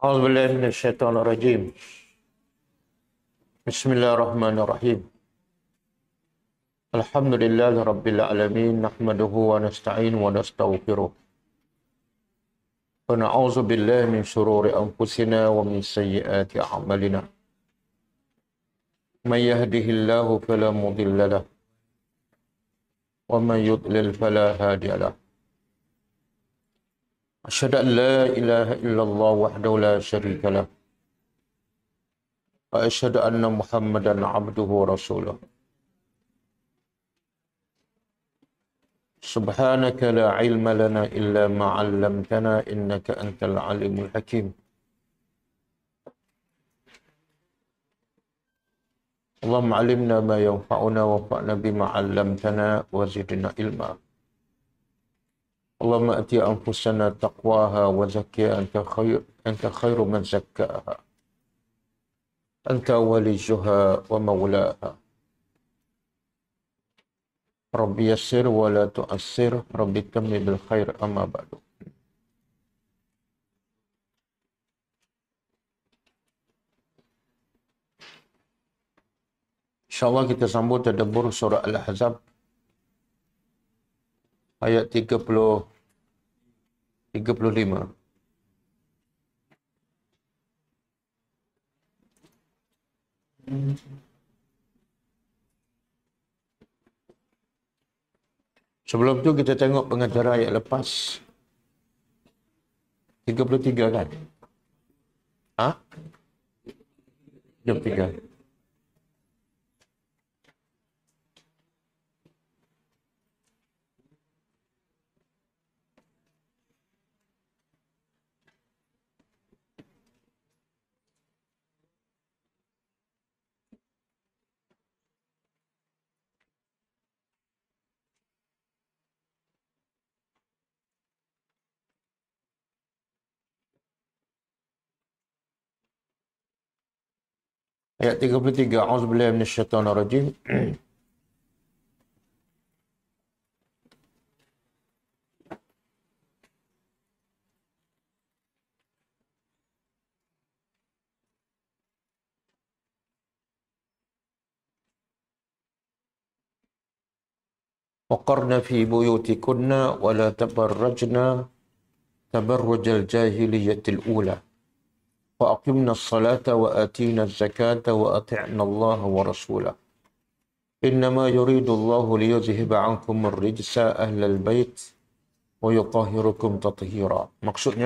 أعوذ بالله من الشيطان الرجيم. بسم الله الرحمن الرحيم. الحمد لله رب العالمين، نحمده ونستعين ونستغفره ونعوذ بالله من شرور أنفسنا ومن سيئات أعمالنا. من يهده الله فلا مضل له ومن يضلل فلا هادي له. أشهد أن لا إله إلا الله وحده لا شريك له وأشهد أن محمدا عبده ورسوله. سبحانك لا علم لنا إلا ما علمتنا إنك أنت العليم الحكيم. اللهم علمنا ما ينفعنا وانفعنا بما علمتنا وزدنا علما. اللهم أتي أنفسنا تقواها وزكيها أنت خير من زكاها، أنت وليها ومولاها. ربي يسر ولا تؤسر، ربي تمم بالخير. أما بعد. InsyaAllah kita sambung tadabbur surah Al-Ahzab ayat 35. Sebelum tu kita tengok pengajaran ayat lepas. 33 kan? Ha? 33. Ayat 33. A'udzubillahi minasyaitonirrajim. وقرن في بيوتكن ولا تبرجن تبرج الجاهلية الأولى وأقمنا الصلاة وآتينا الزكاة وأطعنا الله ورسوله إنما يريد الله ليذهب عنكم الرجس أهل البيت ويطهركم تطهيرا. Maksudnya,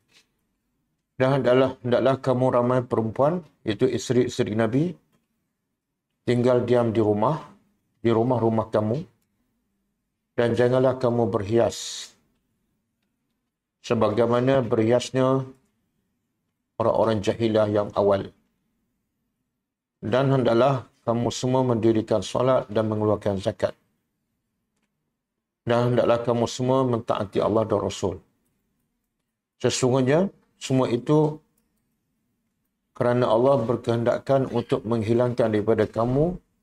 hendaklah kamu ramai perempuan, iaitu isteri-isteri Nabi, tinggal diam di rumah-rumah kamu, dan janganlah kamu berhias sebagaimana berhiasnya orang-orang jahilah yang awal. Dan hendaklah kamu semua mendirikan solat dan mengeluarkan zakat. Dan hendaklah kamu semua mentaati Allah dan Rasul. Sesungguhnya semua itu kerana Allah berkehendakkan untuk menghilangkan daripada kamu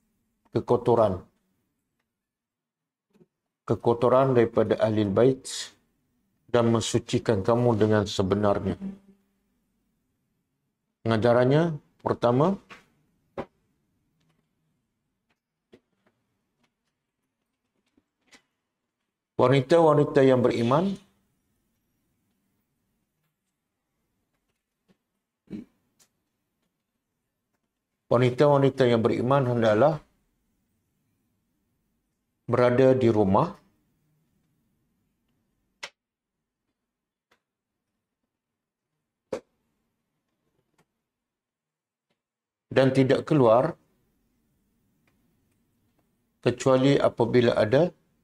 kekotoran daripada ahli bait dan mensucikan kamu dengan sebenarnya. Pengajarannya pertama, wanita-wanita yang beriman hendaklah berada di rumah dan tidak keluar kecuali apabila ada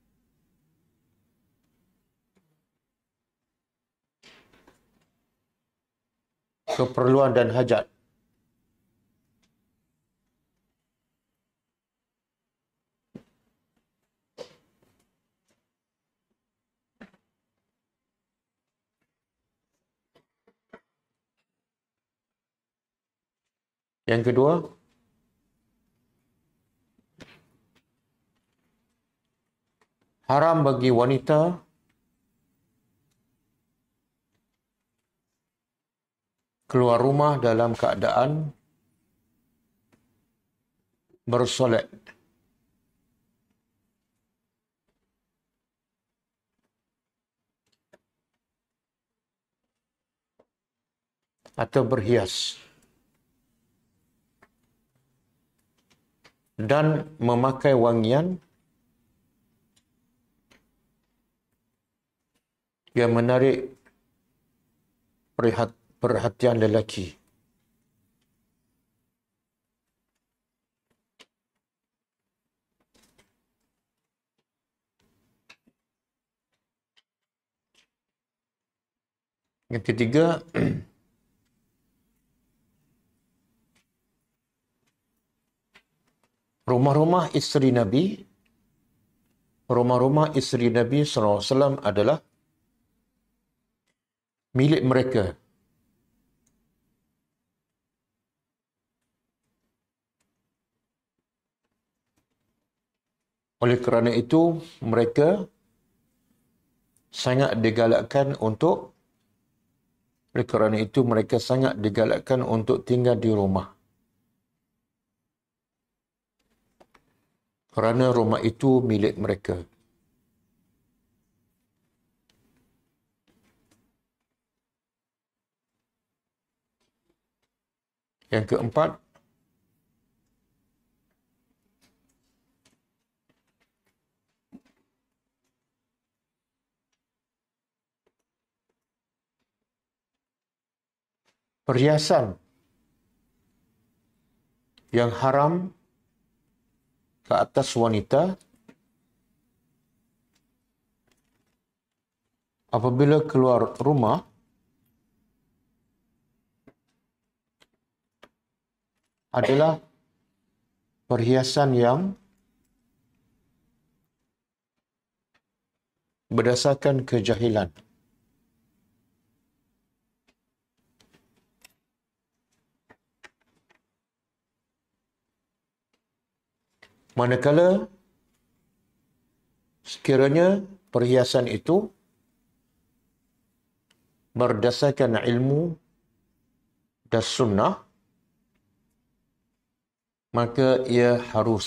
keperluan dan hajat. Yang kedua, haram bagi wanita keluar rumah dalam keadaan bersolat. Atau berhias. Dan memakai wangian yang menarik perhatian lelaki. Yang ketiga, rumah-rumah isteri Nabi SAW adalah milik mereka. Oleh kerana itu, mereka sangat digalakkan untuk tinggal di rumah. Kerana rumah itu milik mereka. Yang keempat, perhiasan yang haram ke atas wanita apabila keluar rumah adalah perhiasan yang berdasarkan kejahilan. Manakala sekiranya perhiasan itu berdasarkan ilmu dan sunnah, maka ia harus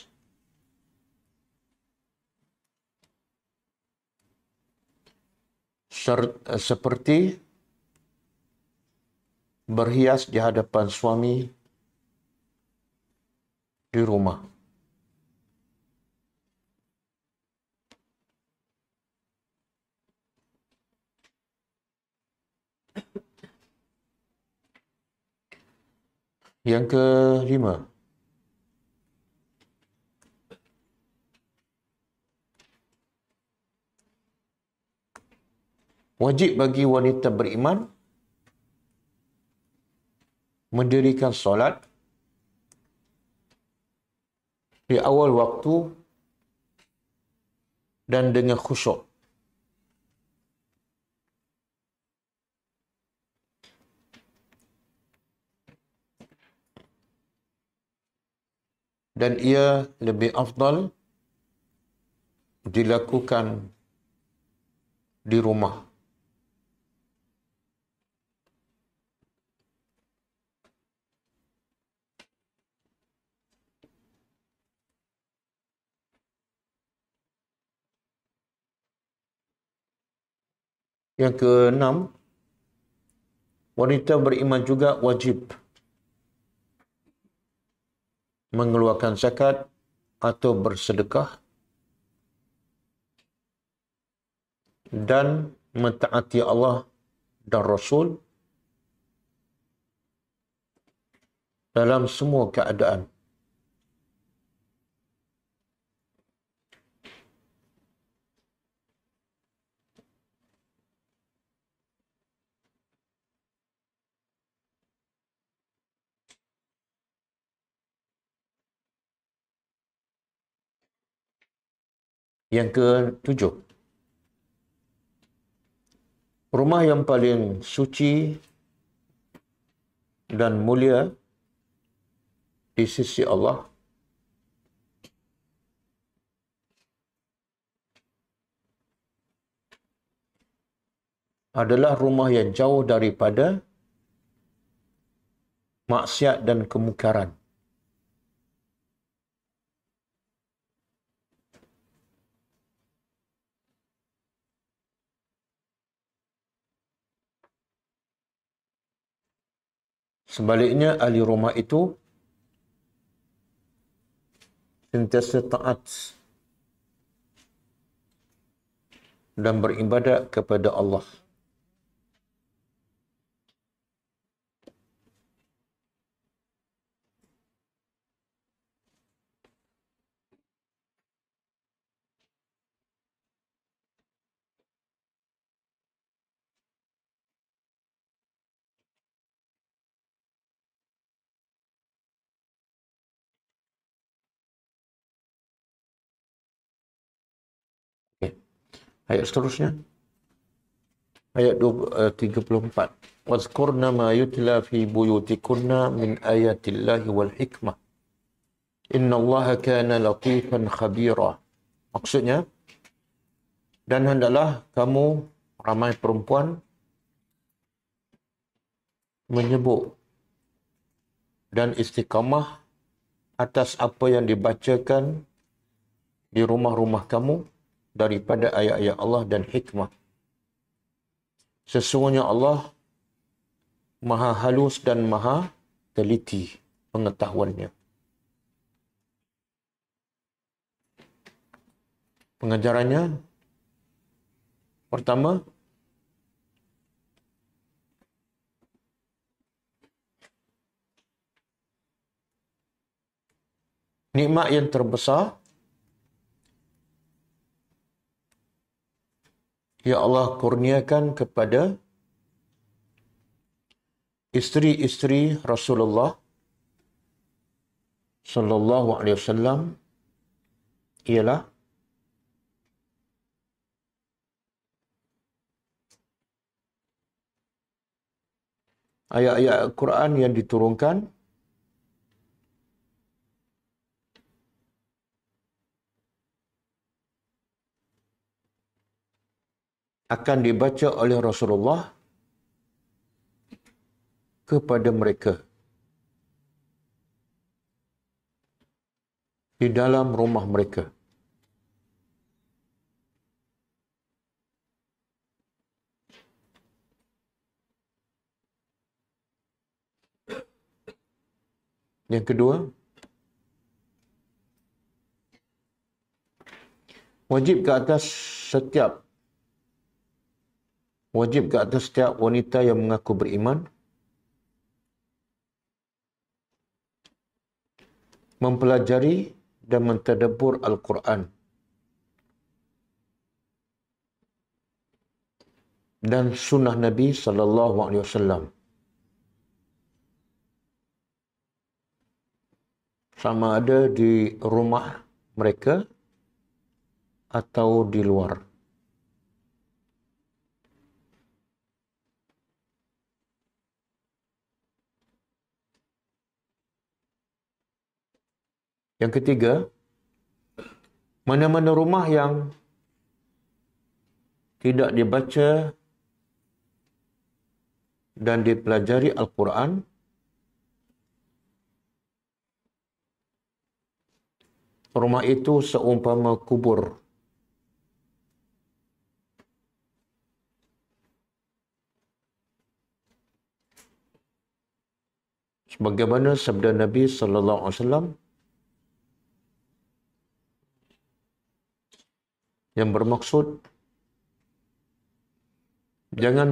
seperti berhias di hadapan suami di rumah. Yang kelima, wajib bagi wanita beriman mendirikan solat di awal waktu dan dengan khusyuk. Dan ia lebih afdal dilakukan di rumah. Yang keenam, wanita beriman juga wajib mengeluarkan zakat atau bersedekah dan mentaati Allah dan Rasul dalam semua keadaan. Yang ketujuh, rumah yang paling suci dan mulia di sisi Allah adalah rumah yang jauh daripada maksiat dan kemukaran. Sebaliknya, ahli rumah itu sentiasa taat dan beribadat kepada Allah. Okay. Ayat seterusnya. Ayat 34. Wazkurna ma yutla fi buyutikunna min ayatillahi wal hikmah. Inna Allah kana latifan khabira. Maksudnya, dan hendaklah kamu ramai perempuan menyebut dan istiqamah atas apa yang dibacakan di rumah-rumah kamu daripada ayat-ayat Allah dan hikmah. Sesungguhnya Allah maha halus dan maha teliti pengetahuannya. Pengajarannya, pertama, nikmat yang terbesar yang Allah kurniakan kepada isteri-isteri Rasulullah sallallahu alaihi wasallam ialah ayat-ayat Al-Quran yang diturunkan akan dibaca oleh Rasulullah kepada mereka di dalam rumah mereka. Yang kedua, wajib ke atas setiap wanita yang mengaku beriman mempelajari dan mentadabbur Al-Quran dan sunnah Nabi sallallahu alaihi wasallam sama ada di rumah mereka atau di luar. Yang ketiga, mana-mana rumah yang tidak dibaca dan dipelajari Al-Quran, rumah itu seumpama kubur. Sebagaimana sabda Nabi sallallahu alaihi wasallam yang bermaksud, jangan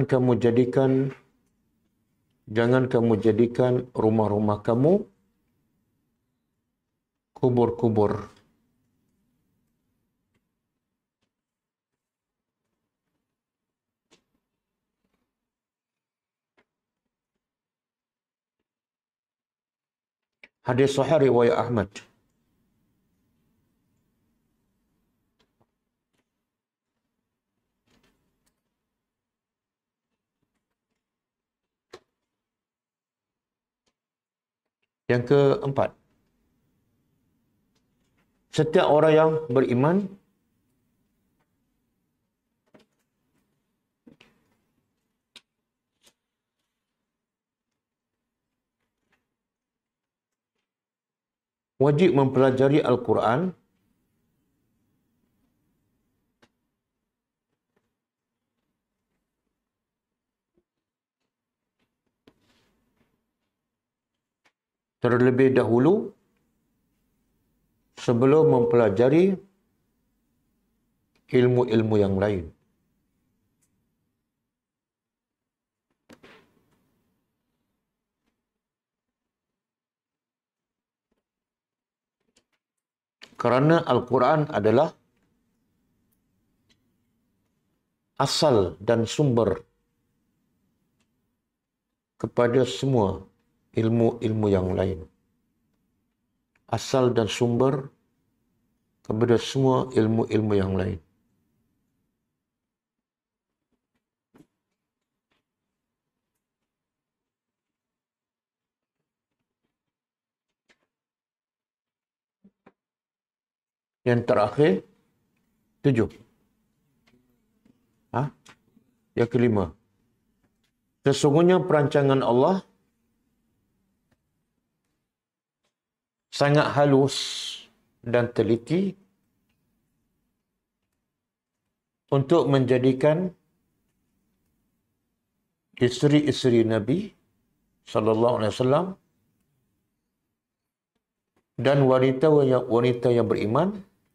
kamu jadikan rumah-rumah kamu kubur-kubur. Hadis sahih riwayat Ahmad. Yang keempat, setiap orang yang beriman wajib mempelajari Al-Quran terlebih dahulu sebelum mempelajari ilmu-ilmu yang lain. Kerana Al-Quran adalah asal dan sumber kepada semua ilmu-ilmu yang lain. Asal dan sumber kepada semua ilmu-ilmu yang lain. Yang terakhir, 7. Yang kelima. Sesungguhnya perancangan Allah sangat halus dan teliti untuk menjadikan isteri-isteri Nabi sallallahu alaihi wasallam dan wanita yang beriman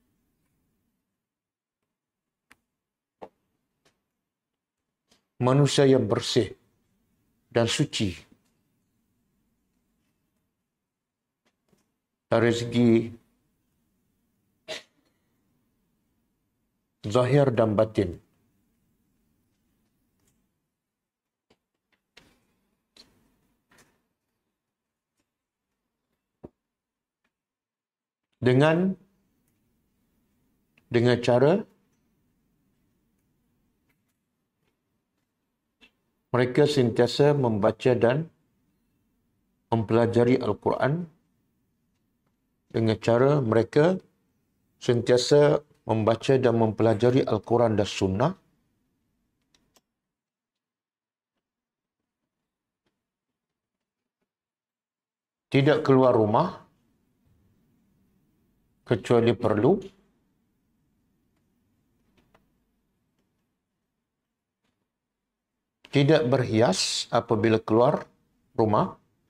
manusia yang bersih dan suci dari segi zahir dan batin. Dengan cara mereka sentiasa membaca dan mempelajari Al-Quran, dengan cara mereka sentiasa membaca dan mempelajari Al-Quran dan Sunnah, tidak keluar rumah kecuali perlu, tidak berhias apabila keluar rumah,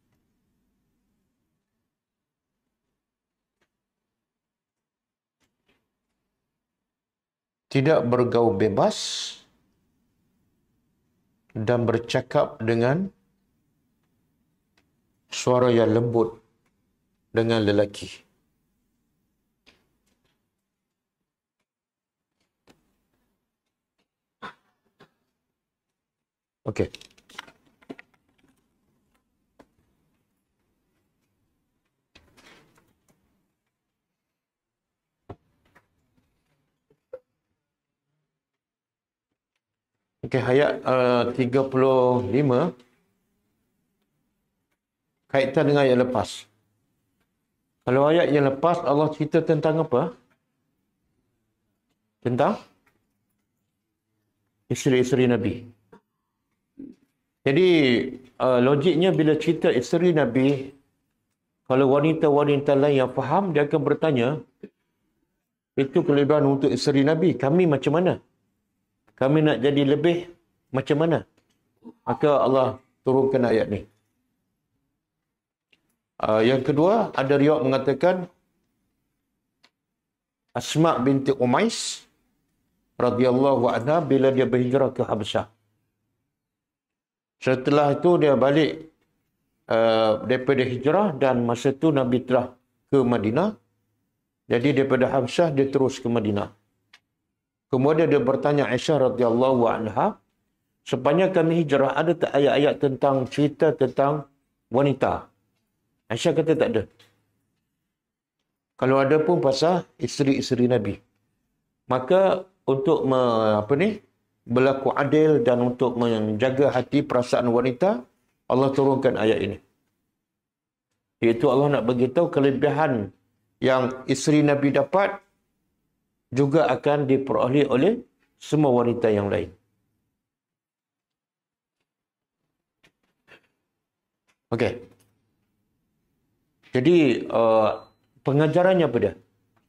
tidak bergaul bebas dan bercakap dengan suara yang lembut dengan lelaki. Okey. Okey, ayat 35 kaitan dengan ayat lepas. Kalau ayat yang lepas Allah cerita tentang apa? Tentang isteri-isteri Nabi. Jadi logiknya bila cerita isteri Nabi, kalau wanita-wanita lain yang faham, dia akan bertanya, itu kelebihan untuk isteri Nabi, kami macam mana? Kami nak jadi lebih macam mana? Maka Allah turunkan ayat ni. Yang kedua, ada riwayat mengatakan Asma binti Umais radhiyallahu anha bila dia berhijrah ke Habsyah. Setelah itu dia balik daripada hijrah dan masa itu Nabi telah ke Madinah. Jadi daripada Habsyah dia terus ke Madinah. Kemudian dia bertanya Aisyah radhiyallahu anha, sepanjang kami hijrah ada tak ayat-ayat tentang cerita tentang wanita? Aisyah kata tak ada. Kalau ada pun pasal isteri-isteri Nabi. Maka untuk berlaku adil dan untuk menjaga hati perasaan wanita, Allah turunkan ayat ini. Iaitu Allah nak beritahu kelebihan yang isteri Nabi dapat juga akan diperoleh oleh semua wanita yang lain. Okey. Jadi Pengajarannya apa dia?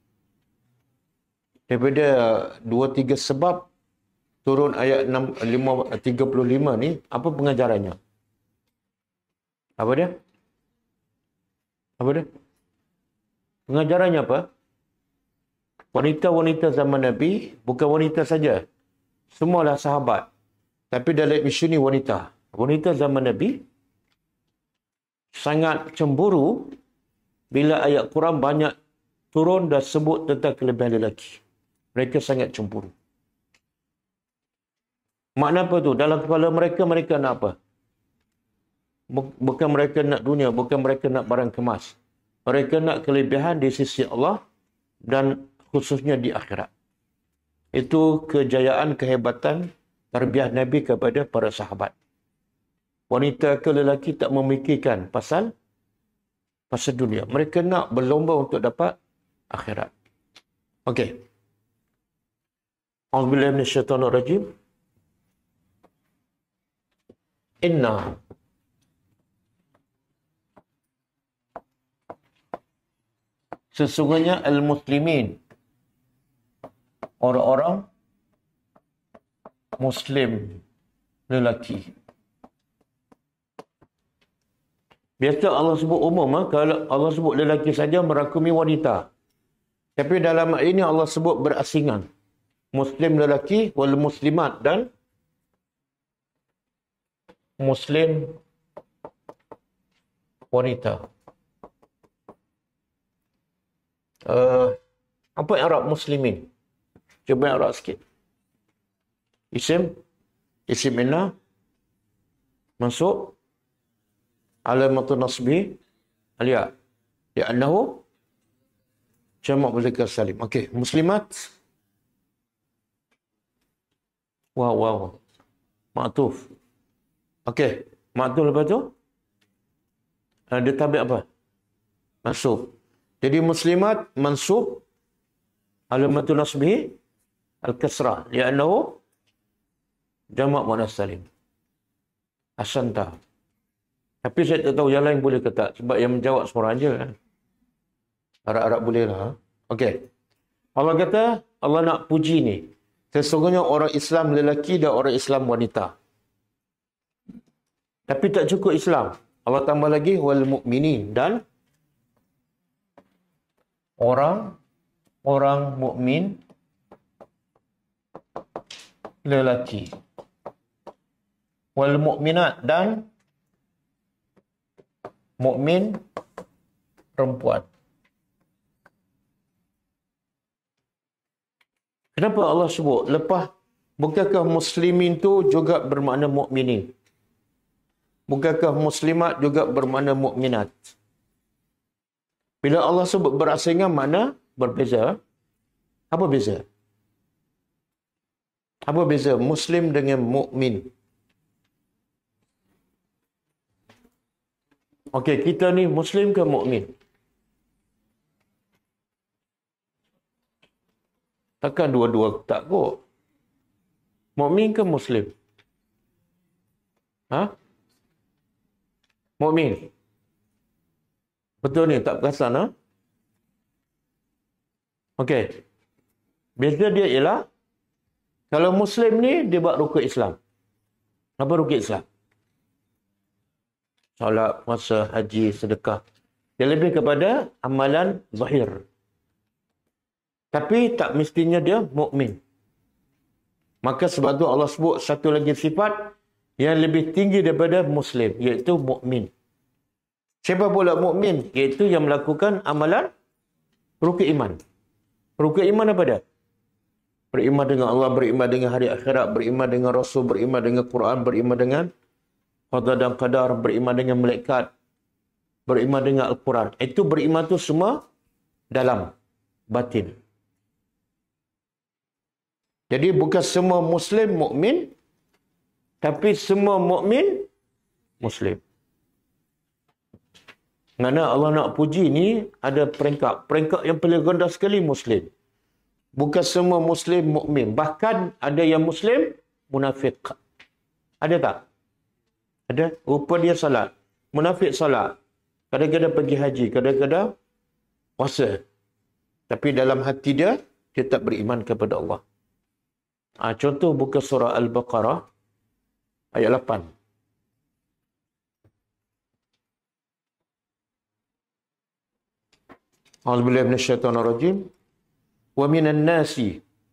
Daripada 2-3 sebab turun ayat 35 ni, apa pengajarannya? Apa dia? Apa dia? Pengajarannya apa? Wanita-wanita zaman Nabi bukan wanita saja. Semualah sahabat. Tapi dalam isu ni wanita. Wanita zaman Nabi sangat cemburu bila ayat Quran banyak turun dan sebut tentang kelebihan lelaki. Mereka sangat cemburu. Makna apa tu? Dalam kepala mereka, mereka nak apa? Bukan mereka nak dunia, bukan mereka nak barang kemas. Mereka nak kelebihan di sisi Allah dan khususnya di akhirat. Itu kejayaan, kehebatan tarbiyah Nabi kepada para sahabat. Wanita ke lelaki tak memikirkan pasal dunia. Mereka nak berlomba untuk dapat akhirat. Okey. A'udzubillahi minasyaitonirrajim. Inna sesungguhnya al-muslimin, orang-orang Muslim lelaki. Biasa Allah sebut umum, kalau Allah sebut lelaki saja merakumi wanita. Tapi dalam ayat ini Allah sebut berasingan. Muslim lelaki wal muslimat dan Muslim wanita. Apa i'rab muslimin? Cuba i'rab sikit. Isim inna mansub alamatun nasbi al-ya li'annahu jamak mudzakkar salim. Okey, muslimat. Wow. Ma'tuf. Okey, ma'tuf lepas tu dia tabi' apa? Mansub. Jadi muslimat mansub alamatun nasbi al-kasrah li'annahu jamak muannas salim. Asanta. Tapi saya tak tahu yang lain boleh ke tak. Sebab yang menjawab seorang je kan. Arab-Arab boleh lah. Okey. Allah kata, Allah nak puji ni. Sesungguhnya orang Islam lelaki dan orang Islam wanita. Tapi tak cukup Islam. Allah tambah lagi, wal mu'minin. Dan orang mukmin lelaki. Wal mu'minat dan mukmin perempuan. Kenapa Allah sebut? Lepas, bukankah muslimin tu juga bermakna mukminin? Bukankah muslimat juga bermakna mukminat? Bila Allah sebut berasingan, makna berbeza. Apa beza? Apa beza muslim dengan mukmin? Okey, kita ni muslim ke mukmin? Takkan dua-dua tak kot. Mukmin ke muslim? Mukmin. Betul ni, tak perasan ha? Okey. Beza dia ialah kalau muslim ni dia buat rukun Islam. Apa rukun Islam? Solat, puasa, haji, sedekah. Dia lebih kepada amalan zahir. Tapi tak mestinya dia mukmin. Maka sebab tu Allah sebut satu lagi sifat yang lebih tinggi daripada muslim, iaitu mukmin. Siapa pula mukmin? Iaitu yang melakukan amalan rukun iman. Rukun iman apa dia? Beriman dengan Allah, beriman dengan hari akhirat, beriman dengan Rasul, beriman dengan Quran, beriman dengan qada dan qadar, beriman dengan malaikat, beriman dengan Al-Quran. Itu beriman tu semua dalam batin. Jadi bukan semua muslim mukmin, tapi semua mukmin muslim. Kerana Allah nak puji ni ada peringkat. Peringkat yang paling rendah sekali muslim. Bukan semua muslim mukmin. Bahkan ada yang muslim munafik. Ada tak? Ada. Rupa dia salat. Munafik salat. Kadang-kadang pergi haji. Kadang-kadang puasa. Tapi dalam hati dia, dia tak beriman kepada Allah. Contoh buka surah Al-Baqarah ayat 8. A'udzubillahi minasyaitonirrajim. Wa minan nasi.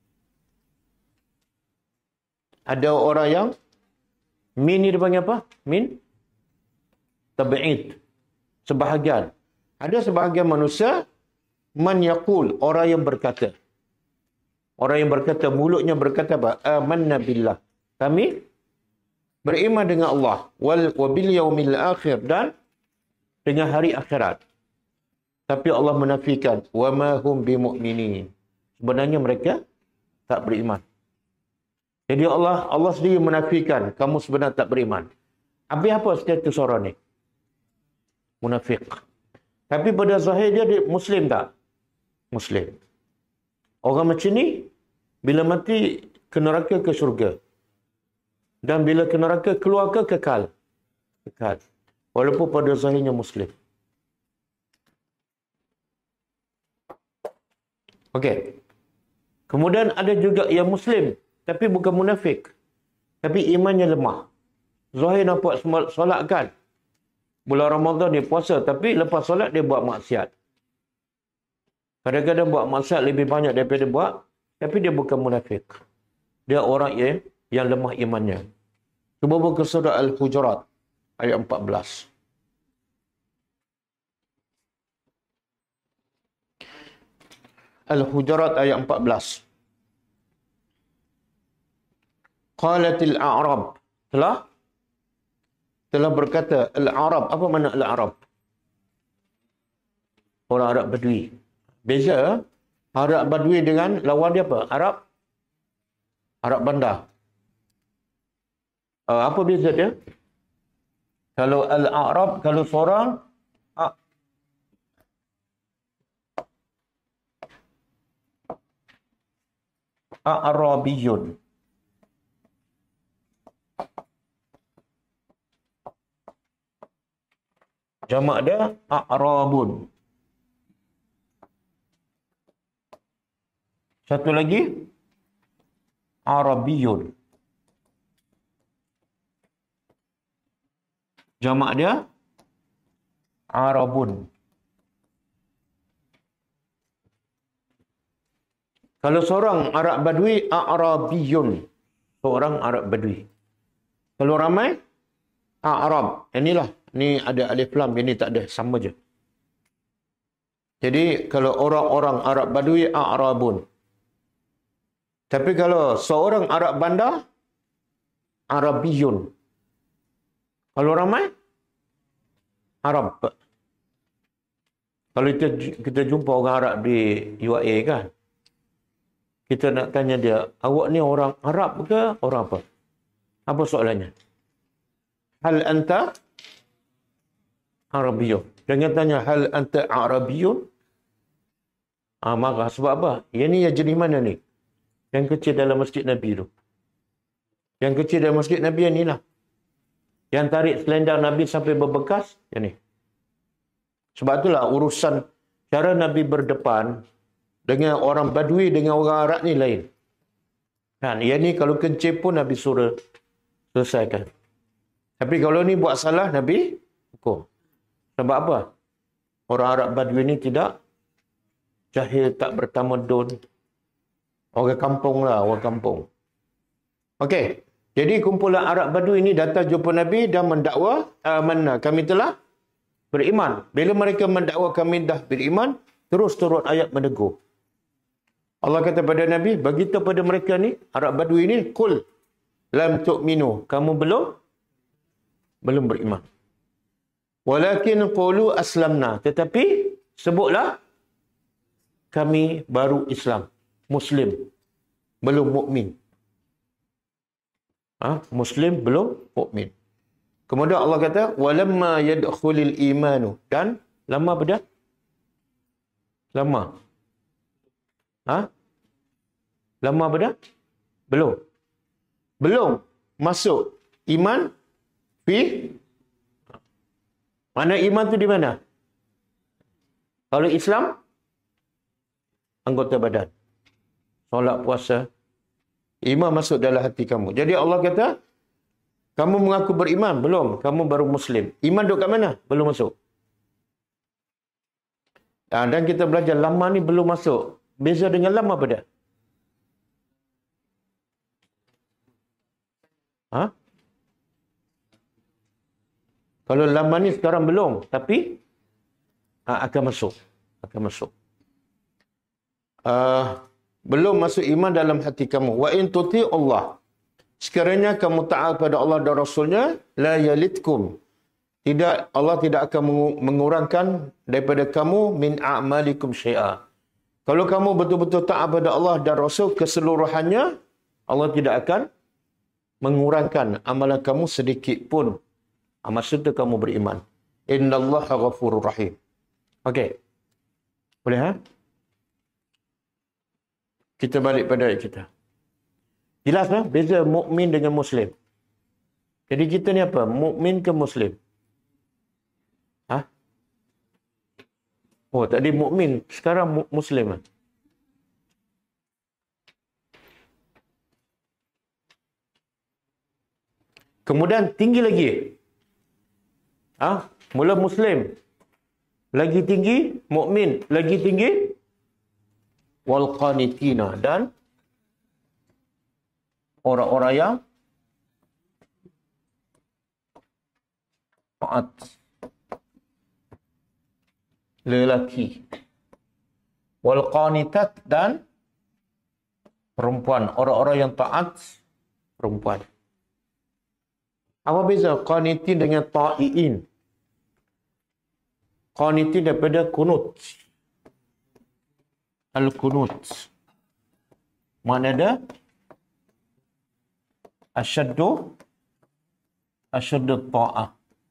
Ada orang yang min ni dipanggil apa? Min tabi'id. Sebahagian. Ada sebahagian manusia man yaqul, orang yang berkata. Orang yang berkata, mulutnya berkata apa? Amanna billah. Kami beriman dengan Allah. Wa bil yaumil akhir. Dan dengan hari akhirat. Tapi Allah menafikan. Wa ma hum bimu'minin. Sebenarnya mereka tak beriman. Jadi Allah sendiri menafikan. Kamu sebenarnya tak beriman. Habis apa status orang ni? Munafik. Tapi pada zahir dia Muslim tak? Muslim. Orang macam ni, bila mati ke neraka ke syurga. Dan bila ke neraka keluar ke kekal. Kekal. Walaupun pada zahirnya Muslim. Okey. Kemudian ada juga yang Muslim. Tapi bukan munafik. Tapi imannya lemah. Zahir nampak solat kan. Bulan Ramadan dia puasa. Tapi lepas solat dia buat maksiat. Kadang-kadang buat maksiat lebih banyak daripada buat. Tapi dia bukan munafik. Dia orang yang lemah imannya. Cuba buka surah Al-Hujurat. Ayat 14. Al-Hujurat ayat 14. Qalatil A'rab. Telah berkata Al-Arab. Apa makna Al-Arab? Orang Arab Badui. Beza Arab Badui dengan lawan dia apa? Arab Bandar. Apa beza dia? Kalau Al-Arab, kalau seorang A'rabiyun. Jamak dia A'rabun. Satu lagi Arabiyun. Jamak dia Arabun. Kalau seorang Arab Badui, A'rabiyun. Seorang Arab Badui. Kalau ramai, A'rab. Inilah. Ni ada alif lam, ini tak ada. Sama je. Jadi, kalau orang-orang Arab Badui, A'rabun. Tapi kalau seorang Arab Bandar, Arabiyun. Kalau ramai, Arab. Kalau kita jumpa orang Arab di UAE kan, kita nak tanya dia, awak ni orang Arab ke orang apa? Apa soalannya? Hal anta Arabiyun. Jangan tanya hal anta Arabiyun. Marah. Sebab apa? Yang ni yang jenis mana ni? Yang kecil dalam masjid Nabi tu. Yang kecil dalam masjid Nabi yang ni lah. Yang tarik selendang Nabi sampai berbekas. Yang ni. Sebab itulah urusan cara Nabi berdepan dengan orang Badui, dengan orang Arab ni lain. Kan? Yang ni kalau kencing pun Nabi suruh selesaikan. Tapi kalau ni buat salah, Nabi hukum. Sebab apa? Orang Arab Badui ni tidak jahil, tak bertamadun. Orang kampung lah, orang kampung. Okey. Jadi kumpulan Arab Badui ini datang jumpa Nabi dan mendakwa amanna, kami telah beriman. Bila mereka mendakwa kami dah beriman, terus turun ayat menegur. Allah kata pada Nabi, beritahu pada mereka ni, Arab Badui ni, kul lam tu'minu, kamu belum beriman. Walakin qulu aslamna, tetapi sebutlah kami baru Islam, Muslim, belum mukmin. Muslim belum mukmin. Kemudian Allah kata walamma yadkhulul imanu, dan lama pada lama. Lama pada belum masuk iman fi. Mana iman tu di mana? Kalau Islam anggota badan. Solat, puasa. Iman masuk dalam hati kamu. Jadi Allah kata, kamu mengaku beriman? Belum. Kamu baru Muslim. Iman duduk kat mana? Belum masuk. Dan kita belajar lama ni belum masuk. Beza dengan lama apa dia? Ha? Kalau lama ni sekarang belum. Tapi akan masuk. Akan masuk. Belum masuk iman dalam hati kamu. Wa in tuti Allah. Sekiranya kamu taat pada Allah dan Rasulnya, la yalitkum. Tidak, Allah tidak akan mengurangkan daripada kamu min a'malikum syai'a. Kalau kamu betul-betul taat pada Allah dan Rasul keseluruhannya, Allah tidak akan mengurangkan amalan kamu sedikit pun. Maksud itu kamu beriman. Innallaha ghafurur rahim. Okey. Boleh ha? Kita balik pada ayat kita. Jelas tak? Beza mukmin dengan Muslim. Jadi kita ni apa? Mukmin ke Muslim? Ha? Oh, tadi mukmin, sekarang Muslim. Kemudian tinggi lagi. Mula Muslim. Lagi tinggi, mukmin. Lagi tinggi, wal qanitina, dan orang-orang yang taat. Lelaki. Wal qanitat, dan perempuan. Orang-orang yang taat, perempuan. Apa beza qanitin dengan ta'iin? Qanitin daripada kunut. Al-kunut. Mana ada? Asyaddu ta'ah.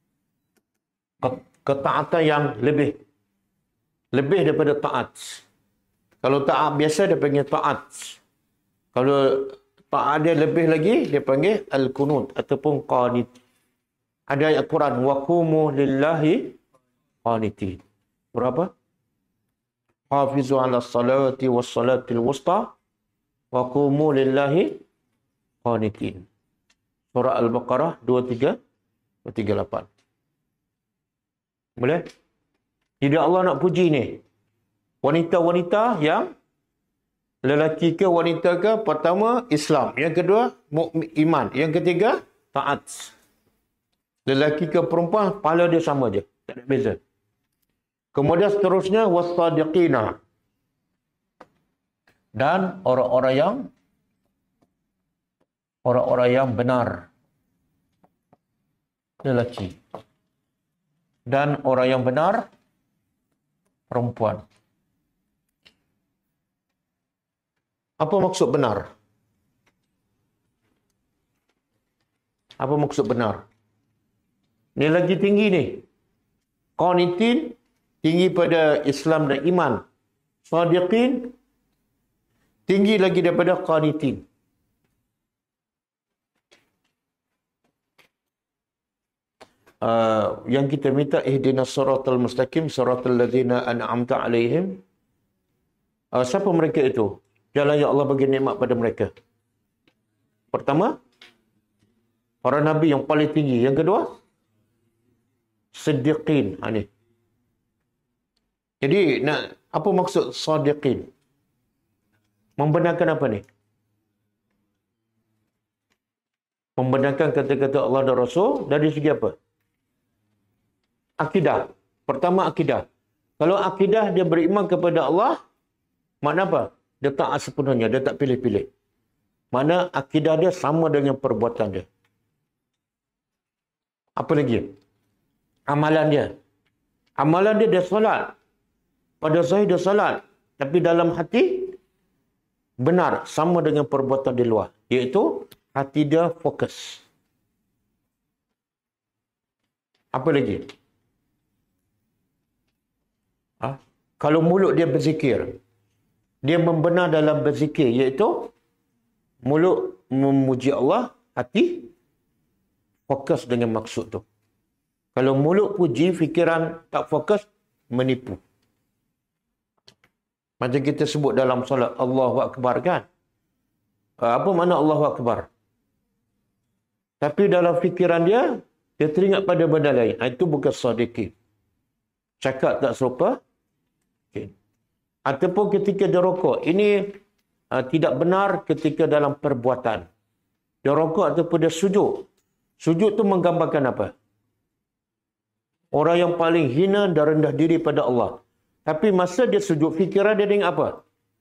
Ketaatan yang lebih. Lebih daripada taat. Kalau taat biasa dia panggil taat. Kalau taat dia lebih lagi dia panggil al-kunut ataupun qanit. Ada ayat Quran, wa qumu lillahi qanitin. Berapa? Hafizu ala salati was salatil wusta wa qumu lillahi qanitin. Surah Al-Baqarah 23-38. Boleh? Jadi Allah nak puji ni. Wanita-wanita yang lelaki ke wanita ke, pertama Islam, yang kedua iman, yang ketiga taat. Lelaki ke perempuan, pahala dia sama je, tak ada beza. Kemudian seterusnya was-sadiqina, dan orang-orang yang benar, lelaki, dan orang yang benar, perempuan. Apa maksud benar? Apa maksud benar? Ni lagi tinggi ni. Qanitin, tinggi pada Islam dan iman. Sadiqin, tinggi lagi daripada qanitin. Yang kita minta ihdinas siratal mustaqim siratal ladzina an'amta alaihim. Siapa mereka itu? Jalan yang Allah bagi nikmat pada mereka. Pertama, para nabi yang paling tinggi. Yang kedua, siddiqin. Ni. Jadi, apa maksud sadiqin? Membenarkan apa ni? Membenarkan kata-kata Allah dan Rasul dari segi apa? Akidah. Pertama, akidah. Kalau akidah dia beriman kepada Allah, makna apa? Dia taat sepenuhnya, dia tak pilih-pilih. Mana akidah dia sama dengan perbuatan dia. Apa lagi? Amalan dia. Amalan dia solat. Pada zahir dia solat. Tapi dalam hati, benar, sama dengan perbuatan di luar. Iaitu, hati dia fokus. Apa lagi? Kalau mulut dia berzikir, dia membenar dalam berzikir, iaitu mulut memuji Allah, hati fokus dengan maksud tu. Kalau mulut puji, fikiran tak fokus, menipu. Macam kita sebut dalam solat Allahu Akbar kan? Apa makna Allahu Akbar? Tapi dalam fikiran dia, dia teringat pada benda lain. Itu bukan sadiqin. Cakap tak serupa. Okay. Ataupun ketika dia rokok. Ini tidak benar ketika dalam perbuatan. Dia rokok ataupun dia sujud. Sujud tu menggambarkan apa? Orang yang paling hina dan rendah diri pada Allah. Tapi masa dia sujud, fikiran dia dengan apa?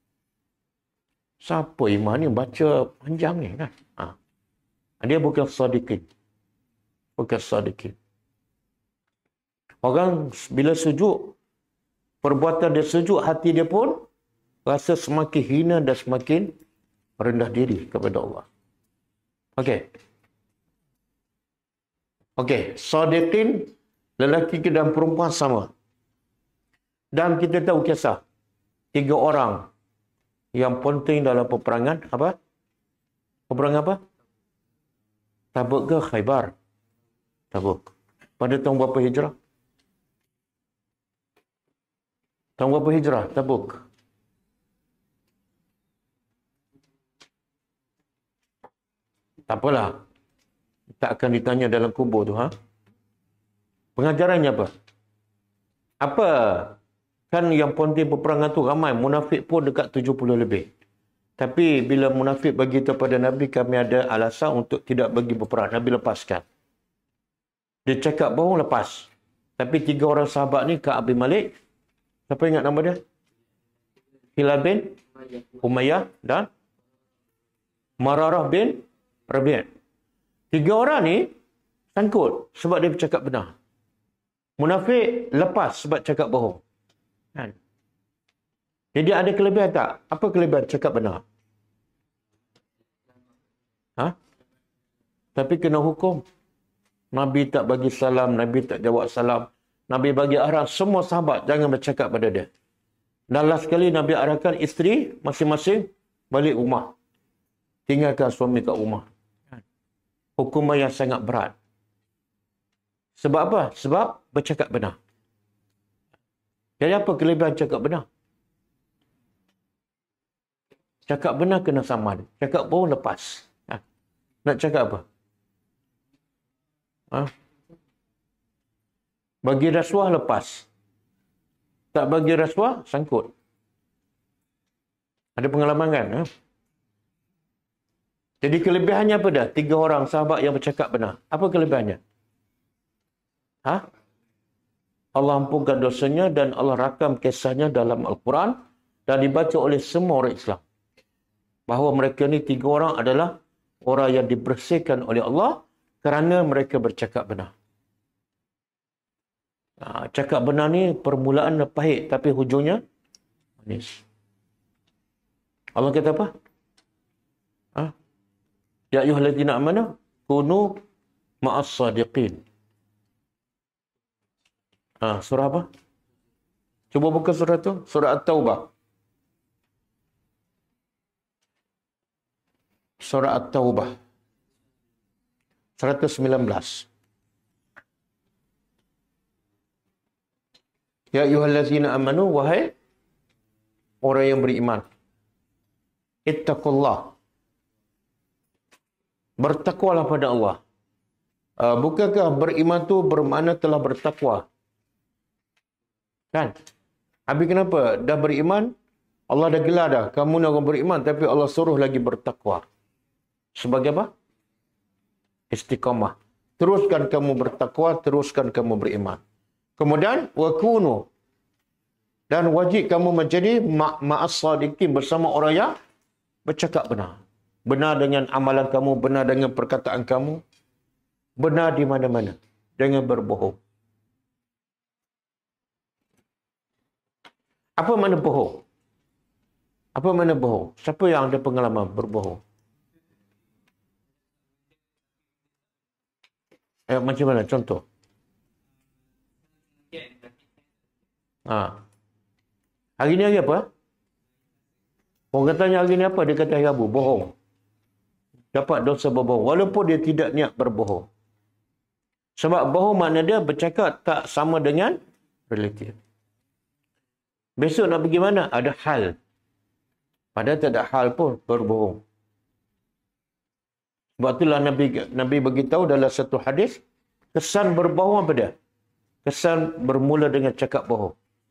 Siapa imam ni baca panjang ni kan? Dia bukan sadiqin. Bukan sadiqin. Orang bila sujud, perbuatan dia sujud, hati dia pun rasa semakin hina dan semakin rendah diri kepada Allah. Okey. Okey, sadiqin lelaki dan perempuan sama. Dan kita tahu kisah 3 orang yang penting dalam peperangan apa? Peperangan apa? Tabuk ke Khaybar? Tabuk. Pada tahun berapa hijrah? Tahun berapa hijrah? Tabuk. Tak apalah. Tak akan ditanya dalam kubur tu. Pengajarannya apa? Apa? Kan yang penting peperangan tu ramai. Munafik pun dekat 70 lebih. Tapi bila munafik bagi tahu pada Nabi, kami ada alasan untuk tidak bagi berperang. Nabi lepaskan. Dia cakap bohong, lepas. Tapi 3 orang sahabat ni, Ka'ab bin Malik. Siapa ingat nama dia? Hilal bin Umayyah dan Mararah bin Rabi'. 3 orang ni sangkut sebab dia bercakap benar. Munafik lepas sebab cakap bohong. Kan? Jadi ada kelebihan tak? Apa kelebihan cakap benar? Tapi kena hukum. Nabi tak bagi salam, Nabi tak jawab salam. Nabi bagi arahan semua sahabat jangan bercakap pada dia. Dan last sekali Nabi arahkan isteri masing-masing balik rumah. Tinggalkan suami kat rumah. Hukuman yang sangat berat. Sebab apa? Sebab bercakap benar. Jadi apa kelebihan cakap benar? Cakap benar kena saman. Cakap bohong lepas. Nak cakap apa? Bagi rasuah lepas. Tak bagi rasuah, sangkut. Ada pengalaman kan? Jadi kelebihannya apa dah? 3 orang sahabat yang bercakap benar. Apa kelebihannya? Allah ampunkan dosanya dan Allah rakam kisahnya dalam Al-Quran dan dibaca oleh semua orang Islam. Bahawa mereka ni 3 orang adalah orang yang dibersihkan oleh Allah kerana mereka bercakap benar. Cakap benar ni permulaan pahit tapi hujungnya manis. Allah kata apa? Ya ayyuhallazina amanu kunu ma'as sadiqin. Surah apa? Cuba buka surah tu. Surah At-Taubah. Surah At-Taubah. 119. Ya ayyuhallazina amanu, wahai orang yang beriman. Ittaqullah. Bertakwalah pada Allah. Bukankah beriman tu bermakna telah bertakwa? Kan? Habis kenapa? Dah beriman, Allah dah gelar dah. Kamu nak orang beriman, tapi Allah suruh lagi bertakwa. Sebagai apa? Istiqamah. Teruskan kamu bertakwa, teruskan kamu beriman. Kemudian, wakunu. Dan wajib kamu menjadi ma'as sadiqin, bersama orang yang bercakap benar. Benar dengan amalan kamu, benar dengan perkataan kamu. Benar di mana-mana. Jangan berbohong. Apa makna bohong? Apa makna bohong? Siapa yang ada pengalaman berbohong? Macam mana? Contoh. Hari ni hari apa? Orang katanya hari ni apa? Dia kata hari Rabu. Bohong. Dapat dosa berbohong. Walaupun dia tidak niat berbohong. Sebab bohong makna dia bercakap tak sama dengan realiti. Besok nak pergi mana? Ada hal. Padahal tak ada hal pun, berbohong. Sebab itulah Nabi beritahu dalam satu hadis, kesan berbohong apa dia? Kesan bermula dengan cakap bohong.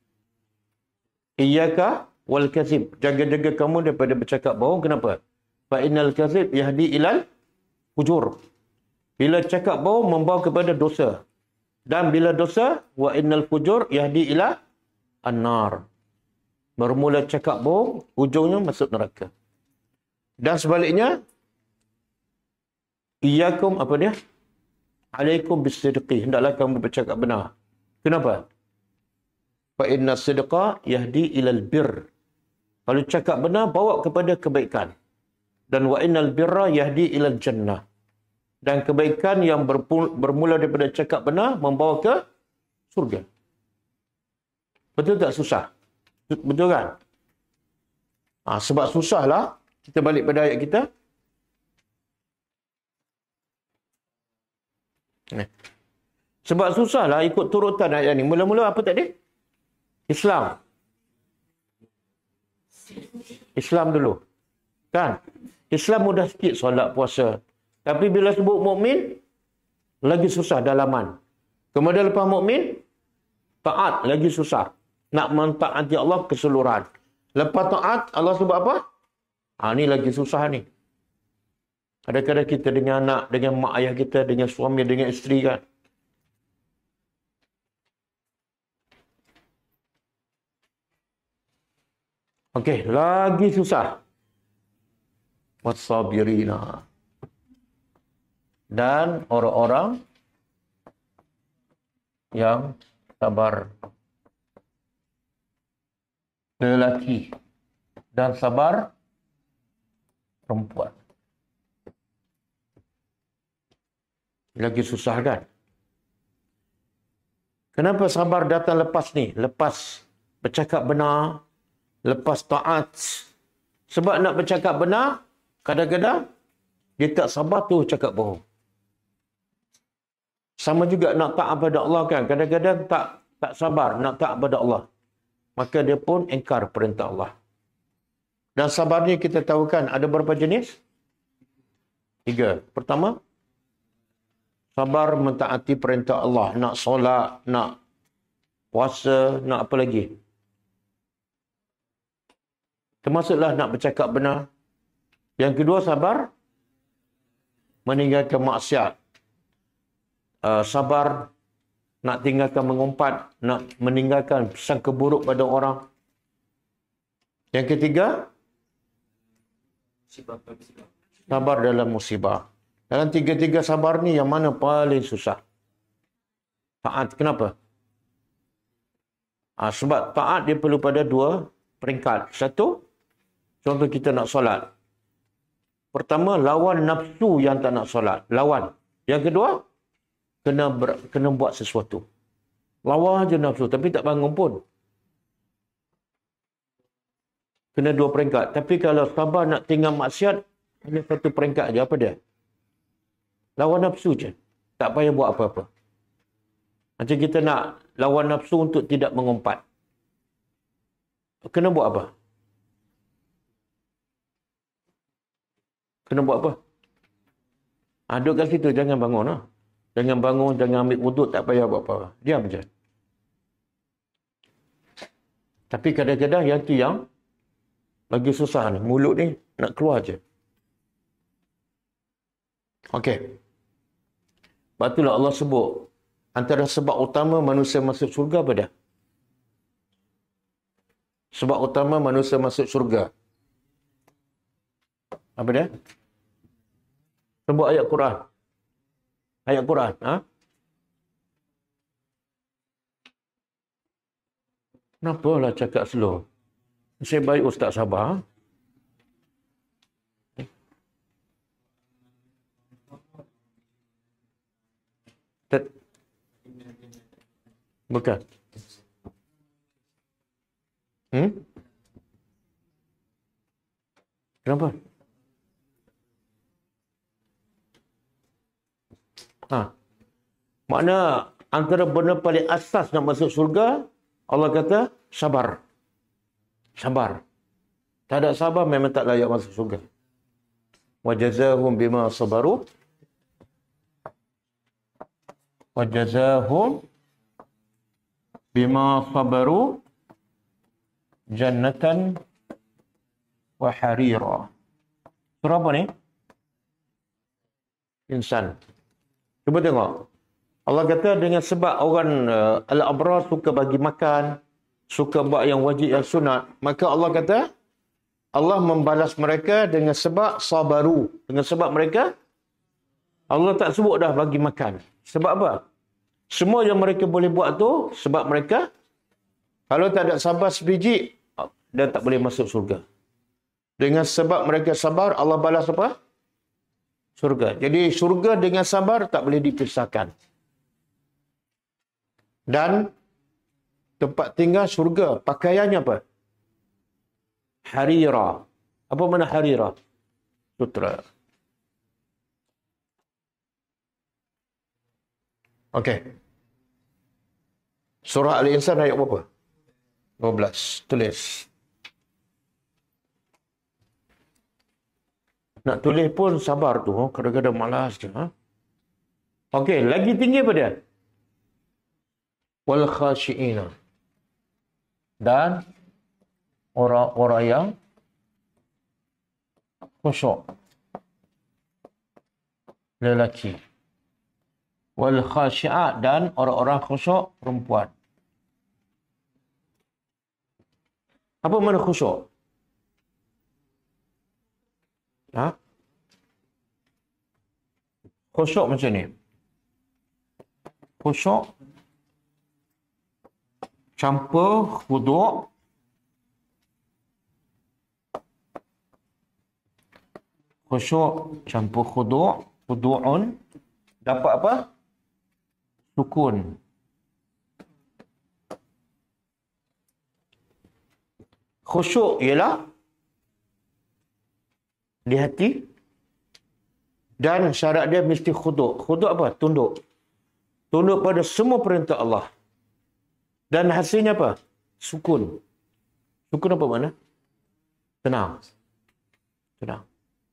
Iyyaka wal kazib. Jaga-jaga kamu daripada bercakap bohong. Kenapa? Fa innal kazib yahdi ilal fujur. Bila cakap bohong membawa kepada dosa. Dan bila dosa, wa innal fujur yahdi ila an-nar. Bermula cakap bohong, ujungnya masuk neraka. Dan sebaliknya, iyyakum apa dia? Alaikum bisidqi. Hendaklah kamu bercakap benar. Kenapa? Fa inna sidqa yahdi ilal bir. Kalau cakap benar, bawa kepada kebaikan. Dan wa innal birra yahdi ilal jannah. Dan kebaikan yang bermula daripada cakap benar, membawa ke surga. Betul tak susah? Betul kan? Sebab susahlah. Kita balik pada ayat kita. Sebab susahlah ikut turutan ayat ni. Mula-mula apa tadi? Islam. Islam dulu. Kan? Islam mudah sikit solat puasa. Tapi bila sebut mukmin, lagi susah dalaman. Kemudian lepas mukmin, taat lagi susah. Nak mentaati Allah keseluruhan. Lepas taat, Allah sebut apa? Ni lagi susah ni. Kadang-kadang kita dengan anak, dengan mak ayah kita, dengan suami, dengan isteri kan. Okey, lagi susah. Wasabirina. Dan orang-orang yang sabar. Lelaki. Dan sabar perempuan. Lagi susah kan? Kenapa sabar datang lepas ni? Lepas bercakap benar, lepas taat. Sebab nak bercakap benar, kadang-kadang dia tak sabar tu cakap bohong. Sama juga nak taat pada Allah kan. Kadang-kadang tak sabar nak taat pada Allah. Maka dia pun engkar perintah Allah. Dan sabar ni kita tahu kan ada berapa jenis? 3. Pertama, sabar mentaati perintah Allah. Nak solat, nak puasa, nak apa lagi. Termasuklah nak bercakap benar. Yang kedua, sabar meninggalkan maksiat. Sabar nak tinggalkan mengumpat, nak meninggalkan sangka buruk pada orang. Yang ketiga, sabar dalam musibah. Dalam tiga-tiga sabar ni yang mana paling susah? Taat. Kenapa? Sebab taat dia perlu pada 2 peringkat. Satu, contoh kita nak solat. Pertama, lawan nafsu yang tak nak solat. Lawan. Yang kedua, kena buat sesuatu. Lawan je nafsu, tapi tak bangun pun. Kena 2 peringkat. Tapi kalau sabar nak tinggal maksiat, hanya 1 peringkat je. Apa dia? Lawan nafsu je. Tak payah buat apa-apa. Macam kita nak lawan nafsu untuk tidak mengumpat. Kena buat apa? Kena buat apa? Duduk kat situ, jangan bangun lah. Jangan bangun, jangan ambil wuduk, tak payah buat apa-apa. Diam je. Tapi kadang-kadang yang tu yang lagi susah ni. Mulut ni nak keluar je. Okey. Sebab itulah Allah sebut antara sebab utama manusia masuk syurga apa dia? Sebab utama manusia masuk syurga. Apa dia? Sebut ayat Quran. Ayat Quran. Kenapa lah cakap slow? Saya baik Ustaz sabar. Bukan. Kenapa? Makna antara benda paling asas nak masuk surga, Allah kata sabar. Sabar. Tak ada sabar memang tak layak masuk syurga. Wa jazahum bima sabaru. Wa jazahum bima sabaru jannatan wa harira. Surah apa ni? Insan. Cuba tengok. Allah kata dengan sebab orang al-abrar suka bagi makan, suka buat yang wajib yang sunat, maka Allah kata Allah membalas mereka dengan sebab sabaru. Dengan sebab mereka Allah tak sebut dah bagi makan. Sebab apa? Semua yang mereka boleh buat tu sebab mereka kalau tak ada sabar sebiji dan tak boleh masuk surga. Dengan sebab mereka sabar, Allah balas apa? Surga. Jadi surga dengan sabar tak boleh dipisahkan. Dan tempat tinggal surga, pakaiannya apa? Harira. Apa makna harira? Sutra. Okey. Surah Al-Insan ayat berapa? 12. Tulis. Nak tulis pun sabar tu. Kadang-kadang malas je. Okey, lagi tinggi apa dia? Wal khashi'ina. Dan orang-orang yang khusyuk. Lelaki. Wal khashi'at dan orang-orang khusyuk perempuan. Apa makna khusyuk? Khusyuk macam ni. Khusyuk campur khudu'. Khusyuk campur khudu'. Khudu'un. Dapat apa? Sukun. Khusyuk ialah di hati. Dan syarat dia mesti khudu'. Khudu' apa? Tunduk. Tunduk pada semua perintah Allah. Dan hasilnya apa? Sukun. Sukun apa makna? Tenang. Tenang.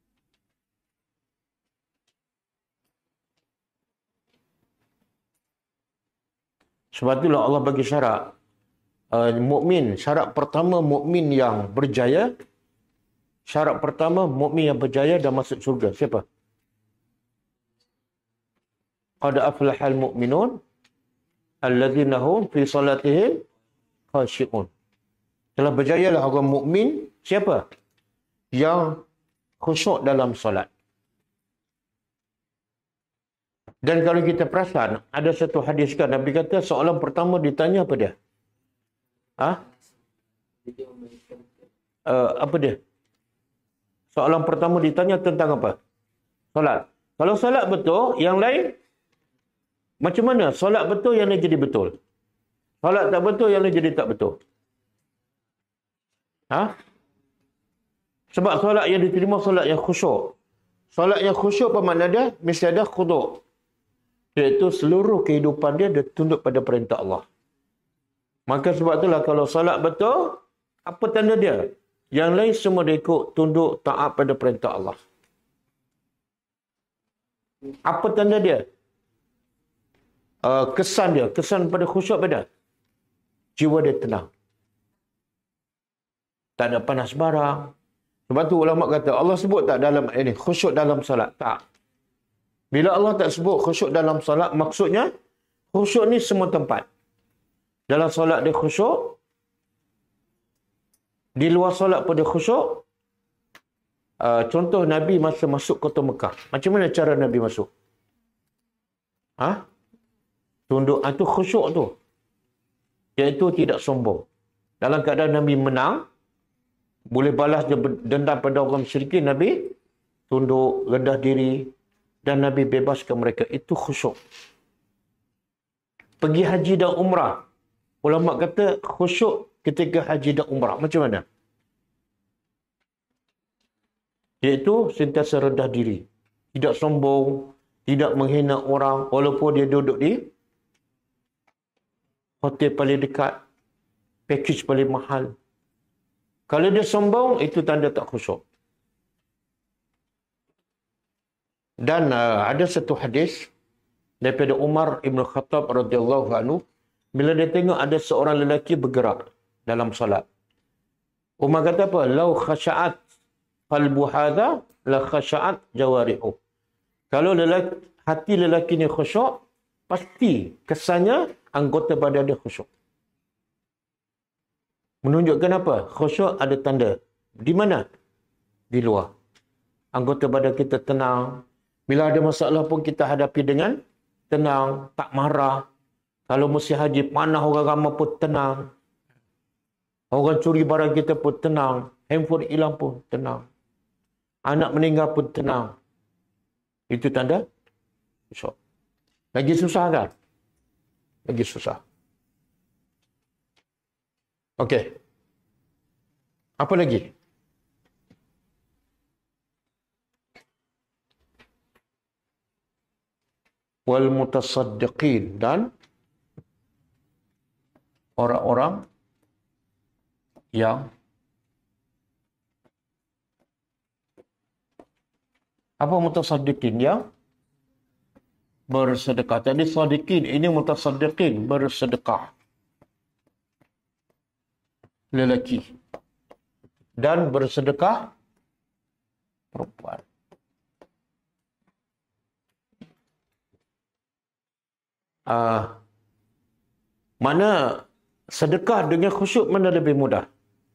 Sebab itulah Allah bagi syarat. Mukmin, syarat pertama mukmin yang berjaya. Syarat pertama mukmin yang berjaya dan masuk syurga. Siapa? Qad aflahal mu'minun alladzina hum fi salatihim khashi'un. Telah berjayalah orang mukmin. Siapa? Yang khusyuk dalam solat. Dan kalau kita perasan, ada satu hadis kan Nabi kata soalan pertama ditanya apa dia? Apa dia? Soalan pertama ditanya tentang apa? Solat. Kalau solat betul, yang lain macam mana? Solat betul, yang lain jadi betul. Solat tak betul, yang lain jadi tak betul. Sebab solat yang diterima solat yang khusyuk. Solat yang khusyuk apa makna dia? Mesti ada khudu'. Iaitu seluruh kehidupan dia tunduk pada perintah Allah. Maka sebab itulah kalau solat betul, apa tanda dia? Yang lain semua dia ikut tunduk taat pada perintah Allah. Apa tanda dia? Kesan dia. Kesan pada khusyuk pada jiwa dia tenang. Tak ada panas barang. Sebab tu ulama kata, Allah sebut tak dalam ini khusyuk dalam solat? Tak. Bila Allah tak sebut khusyuk dalam solat, maksudnya khusyuk ni semua tempat. Dalam solat dia khusyuk. Di luar solat pun dia khusyuk. Contoh Nabi masa masuk kota Mekah. Macam mana cara Nabi masuk? Tunduk. Itu khusyuk tu. Iaitu tidak sombong. Dalam keadaan Nabi menang, boleh balas dendam pada orang musyrikin, Nabi tunduk, rendah diri, dan Nabi bebaskan mereka. Itu khusyuk. Pergi haji dan umrah. Ulama kata khusyuk ketika haji dan umrah. Macam mana? Iaitu sentiasa rendah diri. Tidak sombong, tidak menghina orang, walaupun dia duduk di hotel paling dekat, package paling mahal. Kalau dia sombong, itu tanda tak khusyuk. Dan ada satu hadis daripada Umar Ibn Khattab radhiyallahu anhu, bila dia tengok ada seorang lelaki bergerak dalam solat. Umar kata apa? Lau khasha'at qalbu hadha la khasha'at jawarihu. Kalau hati lelaki ni khusyuk, pasti kesannya anggota badan dia khusyuk. Menunjukkan apa? Khusyuk ada tanda. Di mana? Di luar. Anggota badan kita tenang. Bila ada masalah pun kita hadapi dengan tenang, tak marah. Kalau mesti haji panah orang ramai pun tenang. Orang curi barang kita pun tenang. Handphone hilang pun tenang. Anak meninggal pun tenang. Itu tanda khusyuk. Lagi susah kan? Lagi susah. Okey. Apa lagi? Wal mutasaddiqin, dan orang-orang yang apa mutasaddiqin? Yang bersedekah. Tadi sadiqin, ini mutasaddiqin, bersedekah. Lelaki. Dan bersedekah perempuan. Mana sedekah dengan khusyuk mana lebih mudah?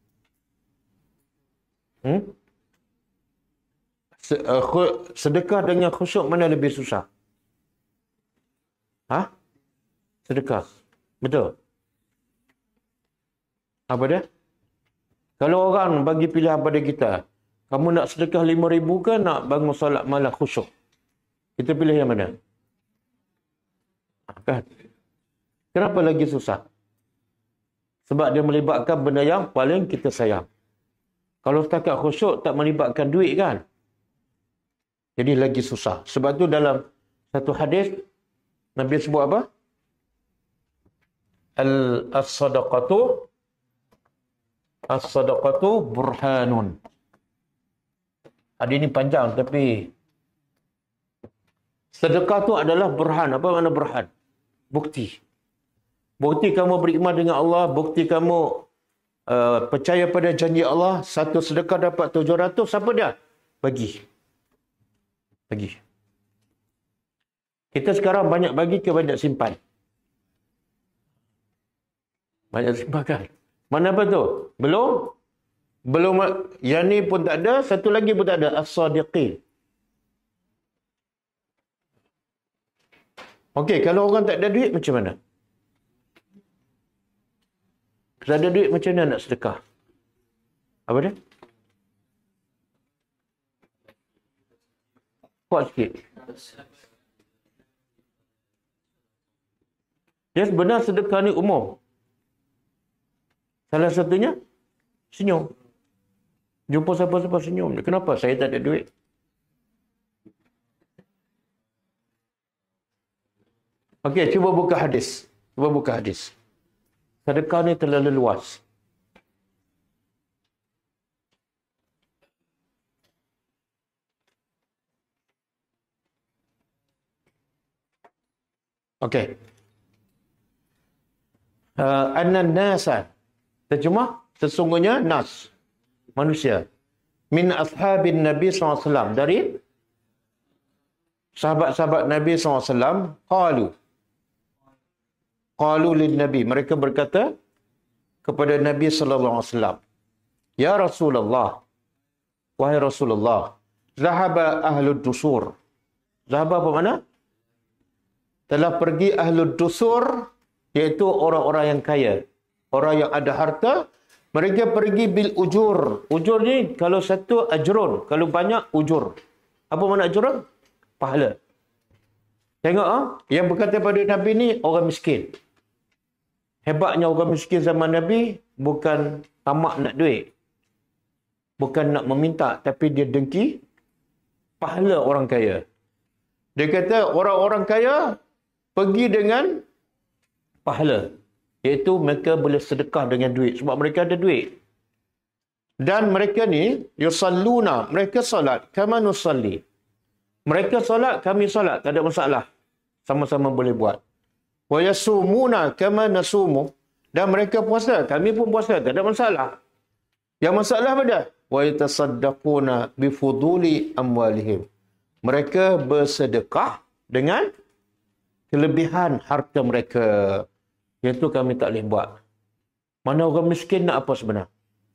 Sedekah dengan khusyuk mana lebih susah? Sedekah. Betul. Apa dia? Kalau orang bagi pilihan pada kita, kamu nak sedekah 5,000 ke nak bangun solat malam khusyuk? Kita pilih yang mana? Kan? Kenapa lagi susah? Sebab dia melibatkan benda yang paling kita sayang. Kalau setakat khusyuk tak melibatkan duit kan? Jadi lagi susah. Sebab tu dalam satu hadis Nabi sebut apa? As-sadaqatu burhanun. Hadis ini panjang tapi sedekah tu adalah burhan. Apa makna burhan? Bukti. Bukti kamu beriman dengan Allah, bukti kamu percaya pada janji Allah, satu sedekah dapat 700, siapa dia? Bagi. Kita sekarang banyak bagi ke banyak simpan? Banyak simpan kan? Mana apa tu? Belum, yang ni pun tak ada, satu lagi pun tak ada. As-sadiqin. Okey, kalau orang tak ada duit macam mana? Kalau ada duit macam mana nak sedekah? Apa dia? Kuat sikit. Ya, sebenarnya sedekah ni umum. Salah satunya, senyum. Jumpa siapa-siapa senyum. Kenapa? Saya tak ada duit. Okey, cuba buka hadis. Sedekah ni terlalu luas. Okey. Annan nasa. Terjemah, sesungguhnya nas. Manusia. Min ashabin Nabi SAW. Dari sahabat-sahabat Nabi SAW. Qalu lin Nabi. Mereka berkata kepada Nabi SAW. Ya Rasulullah. Wahai Rasulullah. Zahaba ahlud dusur. Zahaba apa mana? Telah pergi ahlud dusur. Iaitu orang-orang yang kaya. Orang yang ada harta. Mereka pergi bil ujur. Ujur ni kalau satu ajrun. Kalau banyak ujur. Apa makna ajrun? Pahala. Tengok yang berkata pada Nabi ni orang miskin. Hebatnya orang miskin zaman Nabi bukan tamak nak duit. Bukan nak meminta. Tapi dia dengki pahala orang kaya. Dia kata orang-orang kaya pergi dengan pahala. Iaitu mereka boleh sedekah dengan duit. Sebab mereka ada duit. Dan mereka ni yusalluna, mereka solat kama nusalli. Mereka solat, kami solat, tak ada masalah. Sama-sama boleh buat. Wa yasumuna kama nasumu, dan mereka puasa, kami pun puasa, tak ada masalah. Yang masalah pada wa yatasaddaquna bi fuduli amwalihim. Mereka bersedekah dengan kelebihan harta mereka. Itu kami tak boleh buat. Mana orang miskin nak apa sebenar?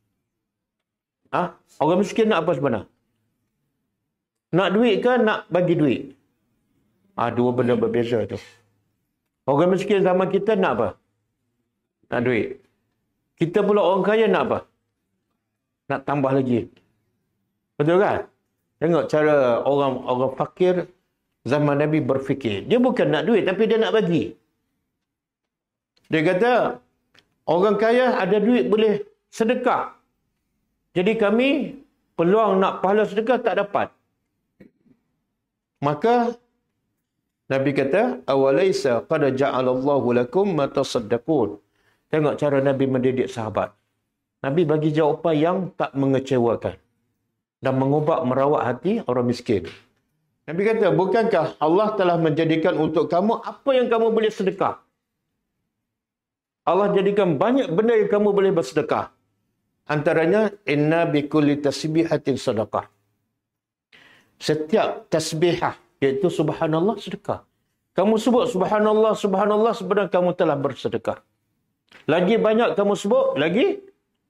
Orang miskin nak apa sebenar? Nak duit ke nak bagi duit? Dua benda berbeza tu. Orang miskin sama kita nak apa? Nak duit. Kita pula orang kaya nak apa? Nak tambah lagi. Betul kan? Tengok cara orang fakir zaman Nabi berfikir. Dia bukan nak duit tapi dia nak bagi. Dia kata, orang kaya ada duit boleh sedekah. Jadi kami peluang nak pahala sedekah tak dapat. Maka Nabi kata, awalaisa qad ja'alallahu lakum ma tasaddaqun. Tengok cara Nabi mendidik sahabat. Nabi bagi jawapan yang tak mengecewakan dan mengubah merawat hati orang miskin. Nabi kata, bukankah Allah telah menjadikan untuk kamu apa yang kamu boleh sedekah? Allah jadikan banyak benda yang kamu boleh bersedekah. Antaranya, inna bikulli tasbihatin sedekah. Setiap tasbihah, iaitu subhanallah, sedekah. Kamu sebut subhanallah, subhanallah, sebenarnya kamu telah bersedekah. Lagi banyak kamu sebut, lagi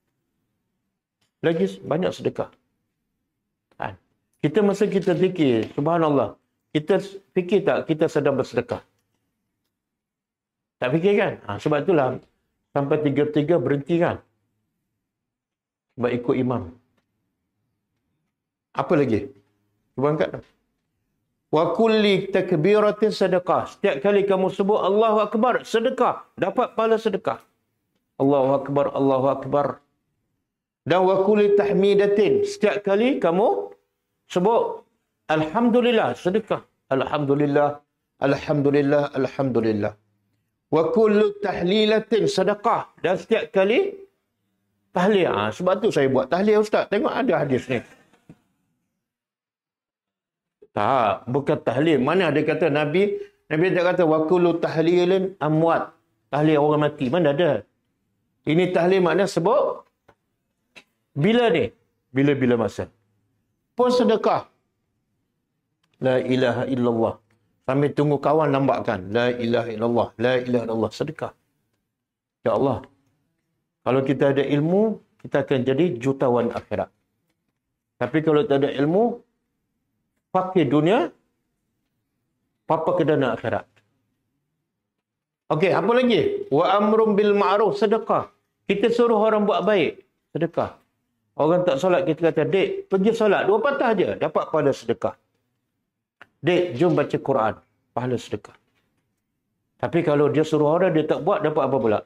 banyak sedekah. Kita masa kita fikir, subhanallah, kita fikir tak kita sedang bersedekah? Tak fikir kan? Sebab itulah sampai 3 berhenti kan? Sebab ikut imam. Apa lagi? Cuba angkat. Wa kulli takbiratin sedekah. Setiap kali kamu sebut Allahu Akbar, sedekah. Dapat pahala sedekah. Allahu Akbar, Allahu Akbar. Dan wa kulli tahmidatin. Setiap kali kamu sebut Alhamdulillah, sedekah. Alhamdulillah, Alhamdulillah, Alhamdulillah. Wa kullu tahlilatin sedekah. Dan setiap kali tahlil. Sebab tu saya buat tahlil, Ustaz. Tengok ada hadis ni. Tak, bukan tahlil. Mana ada kata Nabi tak kata wa kullu tahlilin amwat. Tahlil orang mati. Mana ada? Ini tahlil makna sebut bila ni? Bila-bila masa. Pun sedekah. La ilaha illallah. Sambil tunggu kawan lambatkan. La ilaha illallah. La ilaha illallah. Sedekah. Ya Allah. Kalau kita ada ilmu, kita akan jadi jutawan akhirat. Tapi kalau tak ada ilmu, fakir dunia, papa ke dana akhirat. Okey, apa lagi? Wa amrum bil ma'ruf, sedekah. Kita suruh orang buat baik, sedekah. Orang tak solat, kita kata, dek, pergi solat, 2 patah je, dapat pahala sedekah. Dek, jom baca Quran, pahala sedekah. Tapi kalau dia suruh orang, dia tak buat, dapat apa pula?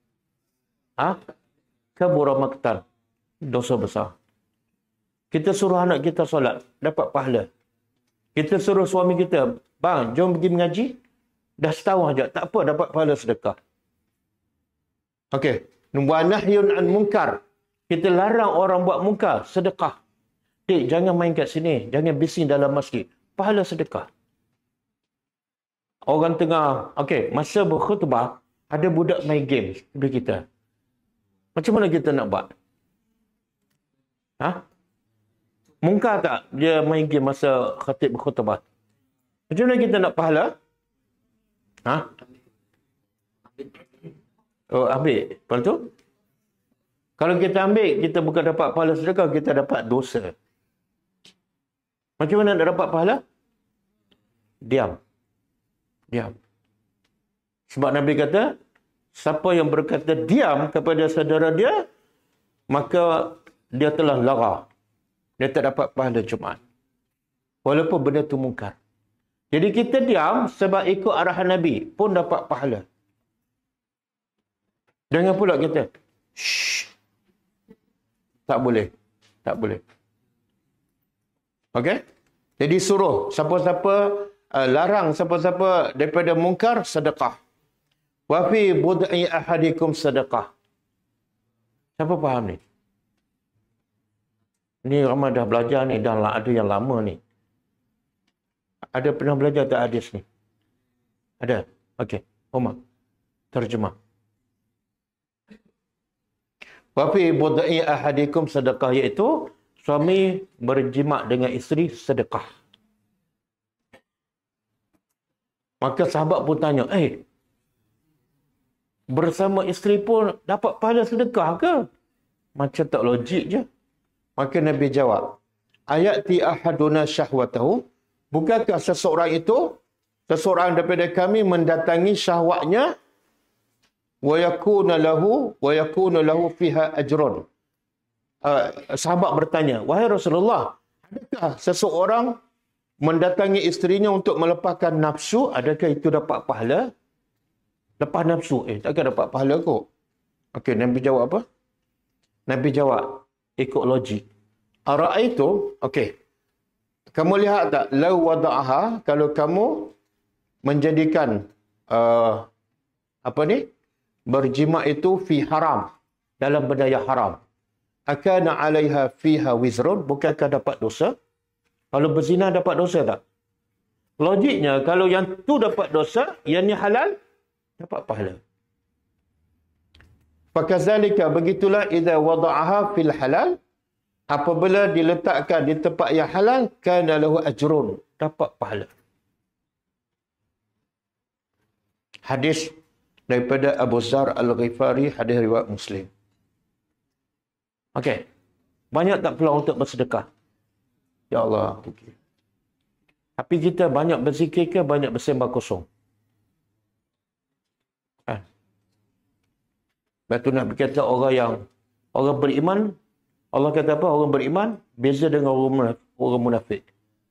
Kabura maqtan, dosa besar. Kita suruh anak kita solat, dapat pahala. Kita suruh suami kita, bang, jom pergi mengaji. Dah setahun aja, tak apa, dapat pahala sedekah. Okey. Wa nahyun an munkar. Kita larang orang buat munkar, sedekah. Dek, jangan main kat sini, jangan bising dalam masjid. Pahala sedekah. Orang tengah, masa berkhutbah, ada budak main game sebelah kita. Macam mana kita nak buat? Mungkar tak dia main game masa khatib berkhutbah? Macam mana kita nak pahala? Ambil. Lepas tu? Kalau kita ambil, kita bukan dapat pahala sedekah, kita dapat dosa. Macam mana nak dapat pahala? Diam. Sebab Nabi kata, siapa yang berkata diam kepada saudara dia, maka dia telah lara. Dia tak dapat pahala Jumaat. Walaupun benda tu mungkar. Jadi kita diam sebab ikut arahan Nabi pun dapat pahala. Jangan pula kita, shh. Tak boleh. Okey? Jadi suruh siapa-siapa, larang siapa-siapa daripada mungkar, sedekah. Wa fi bud'i ahadikum sedekah. Siapa faham ni? Ni ramai dah belajar ni, dah ada yang lama ni. Ada pernah belajar tak hadis ni? Ada? Okey. Umar, terjemah. Wa fi budai ahadikum sedekah, iaitu suami berjimat dengan isteri sedekah. Maka sahabat pun tanya, bersama isteri pun dapat pahala sedekah ke? Macam tak logik je. Maka Nabi jawab, ayati ahaduna syahwatahu, bukankah seseorang daripada kami mendatangi syahwatnya, wa yakuna lahu fiha ajrun. Sahabat bertanya, wahai Rasulullah, adakah seseorang mendatangi isterinya untuk melepaskan nafsu, adakah itu dapat pahala? Lepas nafsu, takkan dapat pahala kot. Okey, Nabi jawab apa? Nabi jawab, ikut logik. Ara'aitu, okey. Kamu lihat tak, lau wada'aha, kalau kamu menjadikan berjima itu fi haram, dalam benda yang haram. Akana 'alaiha fiha wizrun, bukankah dapat dosa? Kalau berzina dapat dosa tak? Logiknya, kalau yang tu dapat dosa, yang ni halal, dapat pahala. Fakazalika, begitulah idza wada'aha fil halal, apabila diletakkan di tempat yang halal, kana lahu ajrun, dapat pahala. Hadis daripada Abu Zar Al-Ghifari, hadis riwayat Muslim. Okey. Banyak tak peluang untuk bersedekah? Ya Allah. Okay. Tapi kita banyak berzikir ke banyak bersembah kosong? Kan? Lepas tu nak berkata orang beriman, Allah kata apa? Orang beriman beza dengan orang munafik.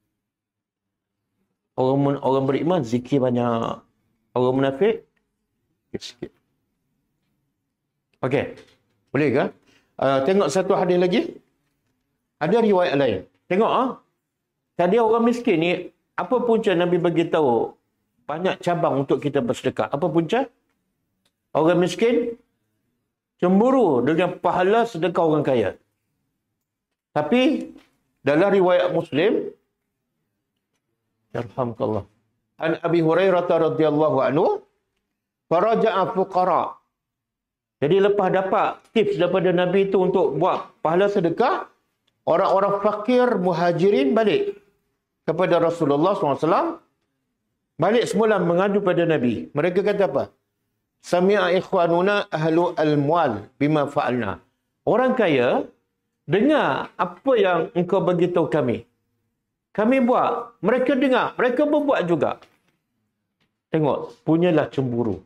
Orang beriman zikir banyak. Orang munafik sikit. Okey. Boleh ke? Tengok satu hadis lagi. Ada riwayat lain. Tengok tadi orang miskin ni, apa punca Nabi bagi tahu banyak cabang untuk kita bersedekah. Apa punca? Orang miskin cemburu dengan pahala sedekah orang kaya. Tapi dalam riwayat Muslim, yarhamkallah, an Abi Hurairah radhiyallahu anhu, faraja'a fuqara. Jadi lepas dapat tips daripada Nabi itu untuk buat pahala sedekah, orang-orang fakir muhajirin balik kepada Rasulullah SAW. Balik semula mengadu pada Nabi. Mereka kata apa? Sami'a ikhwanuna ahlu al-mual bima fa'alna. Orang kaya dengar apa yang engkau beritahu kami. Kami buat. Mereka dengar. Mereka pun buat juga. Tengok. Punyalah cemburu.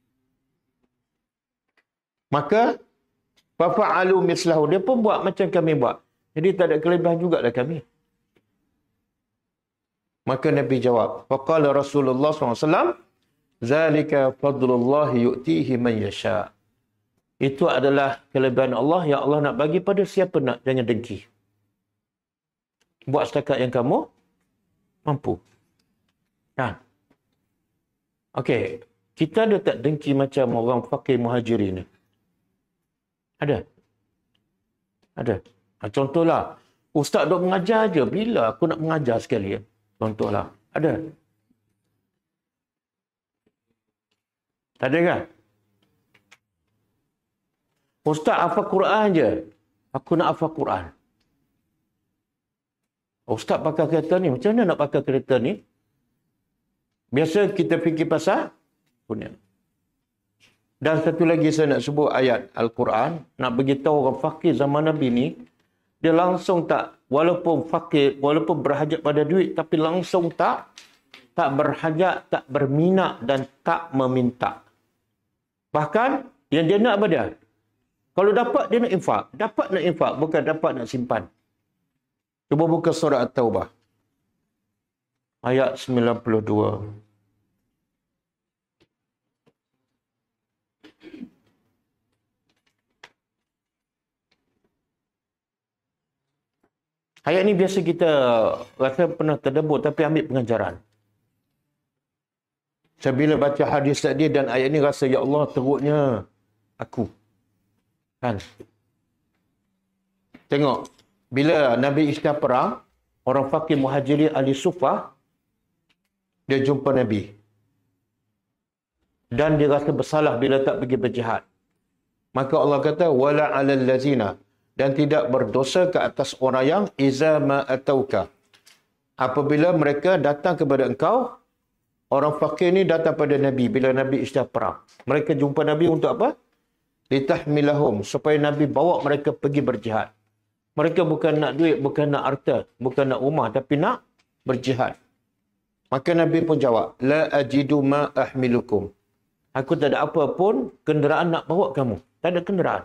Maka fa'alu mislahu. Dia pun buat macam kami buat. Jadi tak ada kelebihan juga dah kami. Maka Nabi jawab. Faqala Rasulullah SAW. Zalika fadlullah yu'tihi man yasha. Itu adalah kelebihan Allah yang Allah nak bagi pada siapa nak. Jangan dengki. Buat setakat yang kamu mampu. Kan? Okey. Kita ada tak dengki macam orang fakir muhajirin ni? Ada? Ada. Contohlah, ustaz duk mengajar je. Bila aku nak mengajar sekali? Contohlah. Ada? Tak ada kan? Ustaz hafal Quran je. Aku nak hafal Quran. Ustaz pakai kereta ni. Macam mana nak pakai kereta ni? Biasa kita fikir pasal punya. Dan satu lagi saya nak sebut ayat Al-Quran. Nak beritahu orang fakir zaman Nabi ni. Dia langsung tak, walaupun fakir, walaupun berhajat pada duit, tapi langsung tak berhajat, tak berminat dan tak meminta. Bahkan, yang dia nak apa dia? Kalau dapat, dia nak infak. Dapat nak infak, bukan dapat nak simpan. Cuba buka surah At-Taubah. Ayat 92. Ayat ni biasa kita rasa pernah terdebur tapi ambil pengajaran. Saya bila baca hadis tadi dan ayat ni rasa, ya Allah, teruknya aku. Kan? Tengok. bila Nabi isytihar perang, orang fakir muhajirin ahli Sufah, dia jumpa Nabi. Dan dia rasa bersalah bila tak pergi berjihad. Maka Allah kata, wala 'alal ladzina, dan tidak berdosa ke atas orang yang iza ma atauka, apabila mereka datang kepada engkau. Orang fakir ni datang pada Nabi bila Nabi isytihar perang. Mereka jumpa Nabi untuk apa? Litahmilahum, supaya Nabi bawa mereka pergi berjihad. Mereka bukan nak duit, bukan nak harta, bukan nak rumah, tapi nak berjihad. Maka Nabi pun jawab, la ajidu ma ahmilukum. Aku tak ada apa pun kenderaan nak bawa kamu. Tak ada kenderaan.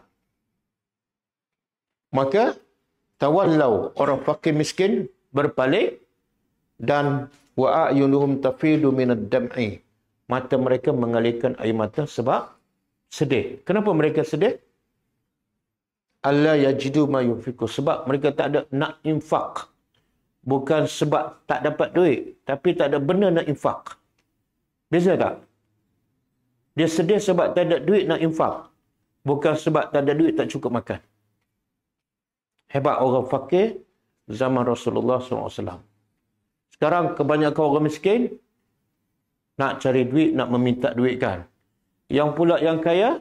Maka tawallau, orang fakir miskin berpaling, dan wa a'yunuhum tafidu minad dam'i. Mata mereka mengalirkan air mata sebab sedih. Kenapa mereka sedih? Alla yajidu ma yunfiqu, sebab mereka tak ada nak infak. Bukan sebab tak dapat duit, tapi tak ada benda nak infak. Beza tak? Dia sedih sebab tak ada duit nak infak. Bukan sebab tak ada duit tak cukup makan. Hebat orang fakir zaman Rasulullah SAW. Sekarang kebanyakan orang miskin nak cari duit, nak meminta duit kan. Yang pula yang kaya,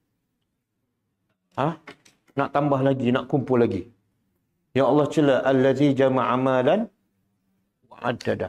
nak tambah lagi, nak kumpul lagi. Ya Allah cela, allazi jama'a amalan wa addada.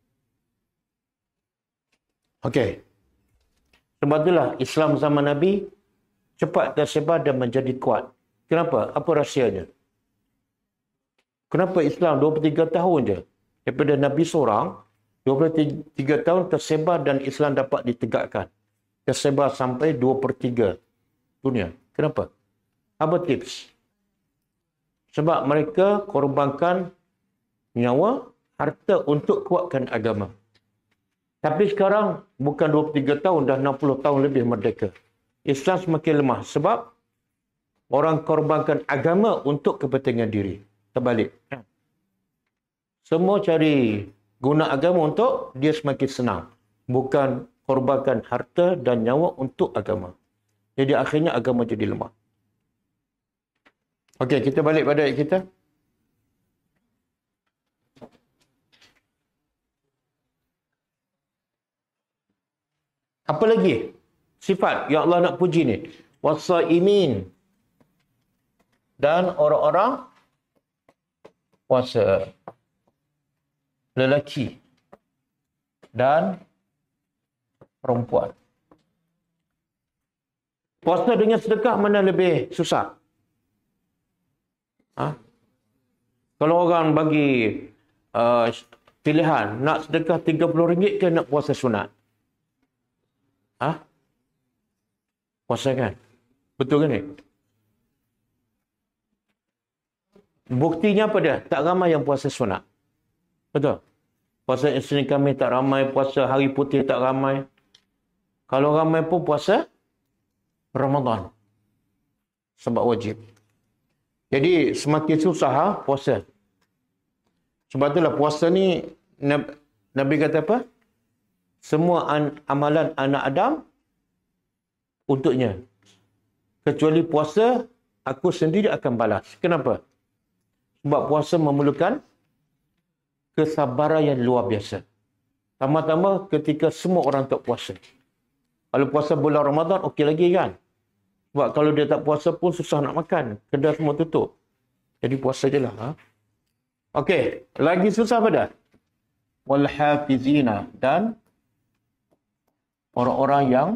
Okey. Sebab itulah Islam zaman Nabi cepat tersebar dan menjadi kuat. Kenapa? Apa rahsianya? Kenapa Islam 23 tahun je? Daripada Nabi seorang, 23 tahun tersebar dan Islam dapat ditegakkan. Tersebar sampai 2/3 dunia. Kenapa? Apa tips? Sebab mereka korbankan nyawa, harta untuk kuatkan agama. Tapi sekarang bukan 23 tahun, dah 60 tahun lebih merdeka. Islam semakin lemah sebab orang korbankan agama untuk kepentingan diri. Terbalik. Semua cari guna agama untuk dia semakin senang. Bukan korbankan harta dan nyawa untuk agama. Jadi akhirnya agama jadi lemah. Okey, kita balik pada ayat kita. Apa lagi sifat yang Allah nak puji ni? Wasaimin, dan orang-orang puasa, lelaki dan perempuan. Puasa dengan sedekah mana lebih susah? Kalau orang bagi pilihan, nak sedekah RM30 ke nak puasa sunat? Puasa kan? Betul kan ni? Buktinya apa dia? Tak ramai yang puasa sunat. Betul? Puasa Isnin Khamis tak ramai, puasa hari putih tak ramai. Kalau ramai pun puasa Ramadan. Sebab wajib. Jadi semakin susah puasa. Sebab itulah puasa ni Nabi kata apa? Semua amalan anak Adam untuknya. Kecuali puasa, aku sendiri akan balas. Kenapa? Sebab puasa memerlukan kesabaran yang luar biasa. Tambah-tambah ketika semua orang tak puasa. Kalau puasa bulan Ramadan, okey lagi kan? Sebab kalau dia tak puasa pun susah nak makan. Kedai semua tutup. Jadi puasa je lah. Okey, lagi susah apa dah? Wal hafizina, dan orang-orang yang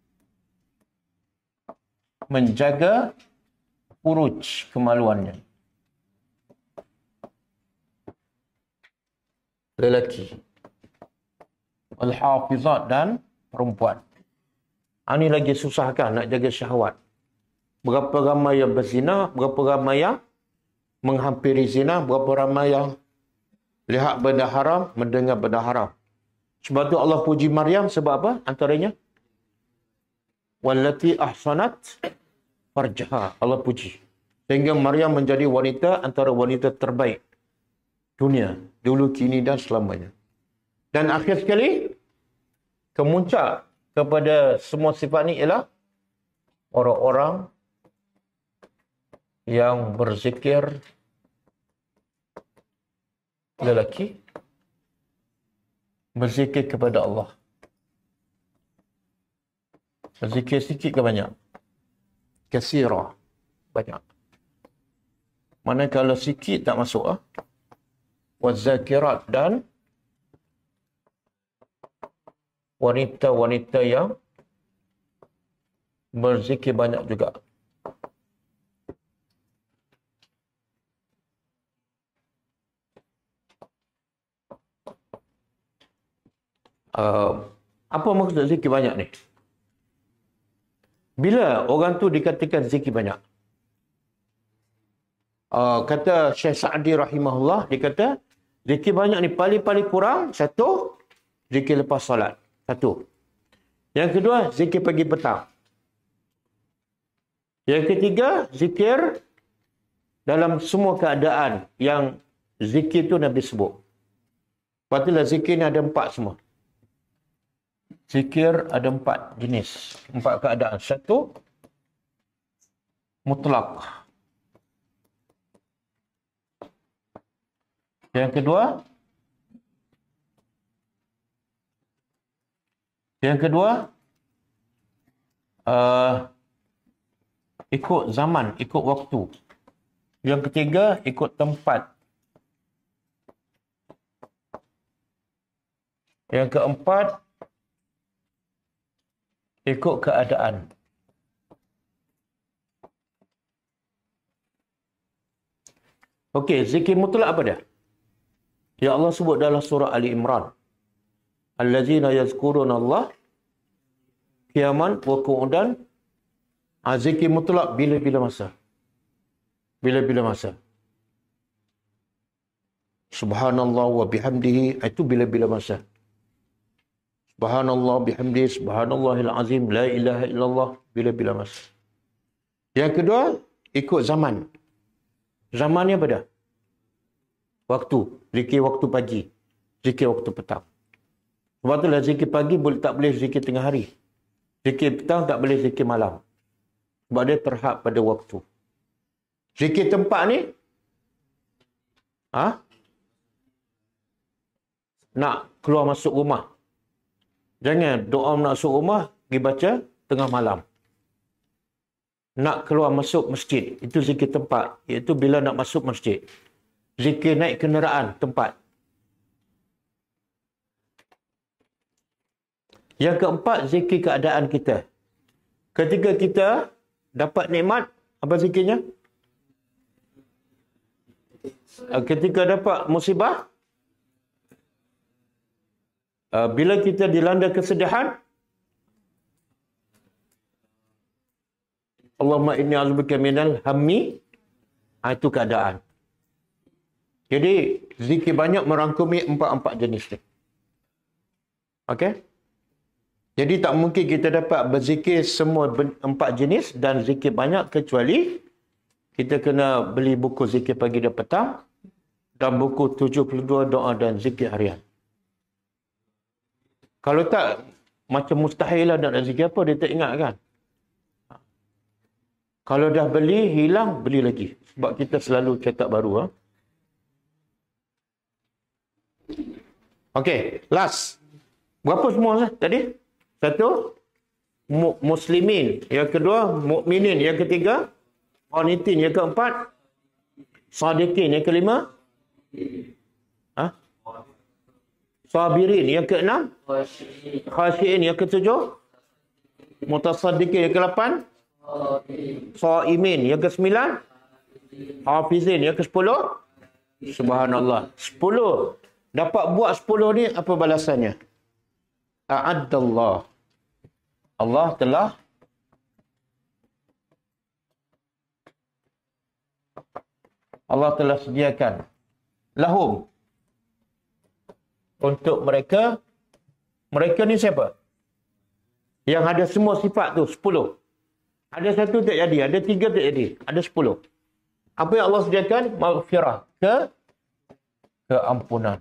menjaga furuj, kemaluannya. Lelaki. Wal hafizat, dan perempuan. Ini lagi susah kan nak jaga syahwat. Berapa ramai yang berzina, berapa ramai yang menghampiri zina, berapa ramai yang lihat benda haram, mendengar benda haram. Sebab tu Allah puji Maryam sebab apa? Antaranya wallati ahsanat farjaha. Allah puji. Sehingga Maryam menjadi wanita antara wanita terbaik dunia. Dulu, kini dan selamanya. Dan akhir sekali, kemuncak kepada semua sifat ni ialah orang-orang yang berzikir lelaki berzikir kepada Allah. Berzikir sikit ke banyak? Katsira. Banyak. Mana kalau sikit tak masuk. Wazakirat, dan wanita-wanita yang berzikir banyak juga. Apa maksud zikir banyak ni? Bila orang tu dikatakan zikir banyak? Kata Syekh Sa'di rahimahullah, dia kata zikir banyak ni paling-paling kurang satu, zikir lepas solat. Satu. Yang kedua, zikir pagi petang. Yang ketiga, zikir dalam semua keadaan yang zikir tu Nabi sebut. Patutlah zikir ni ada 4 semua. Zikir ada 4 jenis, 4 keadaan. Satu, mutlak. Yang kedua, ikut zaman, ikut waktu. Yang ketiga, ikut tempat. Yang keempat, ikut keadaan. Okey, zikir mutlak apa dia? Ya Allah sebut dalam surah Ali Imran. Allazina yazkuruna Allah qiyaman wa qu'udan. Zikir mutlak bila-bila masa. Bila-bila masa. Subhanallah wa bihamdihi, itu bila-bila masa. Subhanallah bihamdihi, subhanallahil azim, la ilaha illallah, bila-bila masa. Yang kedua, ikut zaman. Zamannya apa dah? Waktu. Zikir waktu pagi. Zikir waktu petang. Sebab itulah zikir pagi tak boleh zikir tengah hari. Zikir petang tak boleh zikir malam. Sebab dia terhad pada waktu. Zikir tempat ni, nak keluar masuk rumah. Jangan doa nak masuk rumah, pergi baca tengah malam. Nak keluar masuk masjid, itu zikir tempat. Iaitu bila nak masuk masjid. Zikir naik kenderaan, tempat. Yang keempat, zikir keadaan kita. Ketika kita dapat nikmat, apa zikirnya? Ketika dapat musibah, bila kita dilanda kesedihan, Allahumma inni a'udzubika minal hammi, itu keadaan. Jadi, zikir banyak merangkumi 4 jenis ni. Okey? Jadi, tak mungkin kita dapat berzikir semua 4 jenis dan zikir banyak kecuali kita kena beli buku zikir pagi dan petang dan buku 72 doa dan zikir harian. Kalau tak, macam mustahil lah nak zikir apa, dia tak ingat kan? Kalau dah beli, hilang, beli lagi. Sebab kita selalu cetak baru. Okey, last. Berapa semua tadi? Satu, muslimin. Yang kedua, mukminin. Yang ketiga, qanitin. Yang keempat, sadiqin. Yang kelima, sabirin. Yang keenam, khasyiin. Yang ketujuh, mutasaddiqin. Yang ke-8, shaimin. Yang ke-9, hafizin. Yang ke-10, subhanallah. 10. Dapat buat 10 ni, apa balasannya? A'addallah. Allah telah sediakan lahum untuk mereka. Mereka ni siapa? Yang ada semua sifat tu 10. Ada satu tak jadi, ada 3 tak jadi, ada 10. Apa yang Allah sediakan? Maghfirah, keampunan.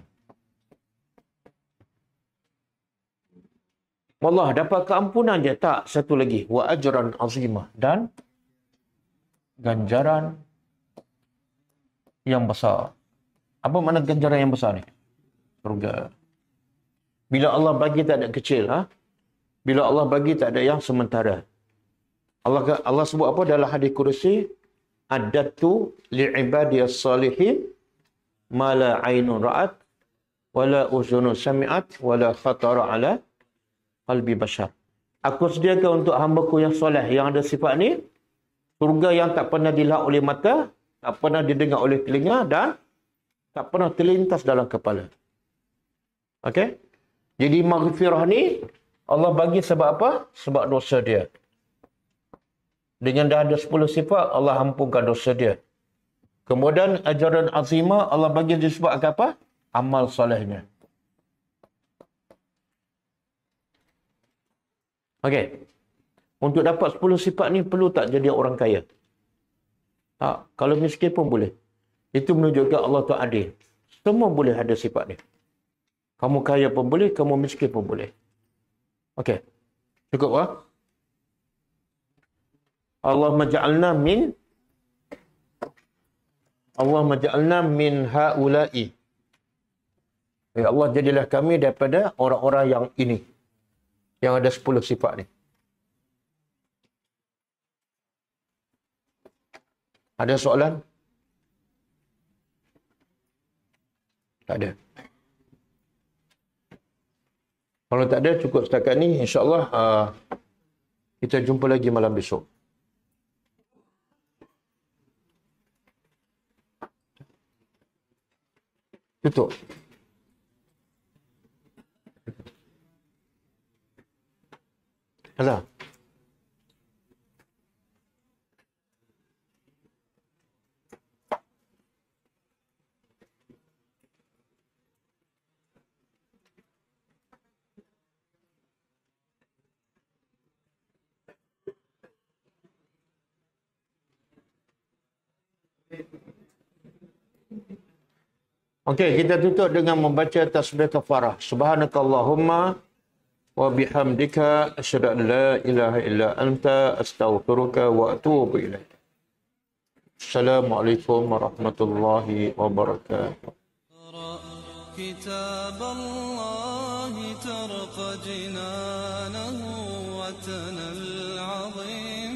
Wallah, dapat keampunan je. Tak, satu lagi. Wa ajran azimah. Dan ganjaran yang besar. Apa makna ganjaran yang besar ni? Surga. Bila Allah bagi tak ada kecil. Bila Allah bagi tak ada yang sementara. Allah sebut apa dalam hadis kursi? Addatu li'ibadiyas salihin ma la aynun ra'at wala uzunun sami'at wala khatara ala qalbi bashar. Aku sediakan untuk hamba-Ku yang soleh yang ada sifat ni surga yang tak pernah dilihat oleh mata, tak pernah didengar oleh telinga dan tak pernah terlintas dalam kepala. Okey? Jadi maghfirah ni Allah bagi sebab apa? Sebab dosa dia. Dengan dah ada 10 sifat, Allah ampunkan dosa dia. Kemudian ajaran azimah Allah bagi disebabkan apa? Amal solehnya. Okey. Untuk dapat 10 sifat ni perlu tak jadi orang kaya? Tak. Kalau miskin pun boleh. Itu menunjukkan Allah tu adil. Semua boleh ada sifat ni. Kamu kaya pun boleh, kamu miskin pun boleh. Okey. Cukup tak? Allahumma ja'alna min haula'i. Ya Allah, jadilah kami daripada orang-orang yang ini. Yang ada 10 sifat ni. Ada soalan? Tak ada. Kalau tak ada, cukup setakat ni. InsyaAllah kita jumpa lagi malam besok. Tutup. Alah. Okey, kita tutup dengan membaca tasbih kafarah. Subhanakallahumma wa bihamdika asyhadu an la ilaha illa anta astaghfiruka wa atubu ilaik. Assalamualaikum warahmatullahi wabarakatuh. كتاب الله ترق جنانه وتنى العظيم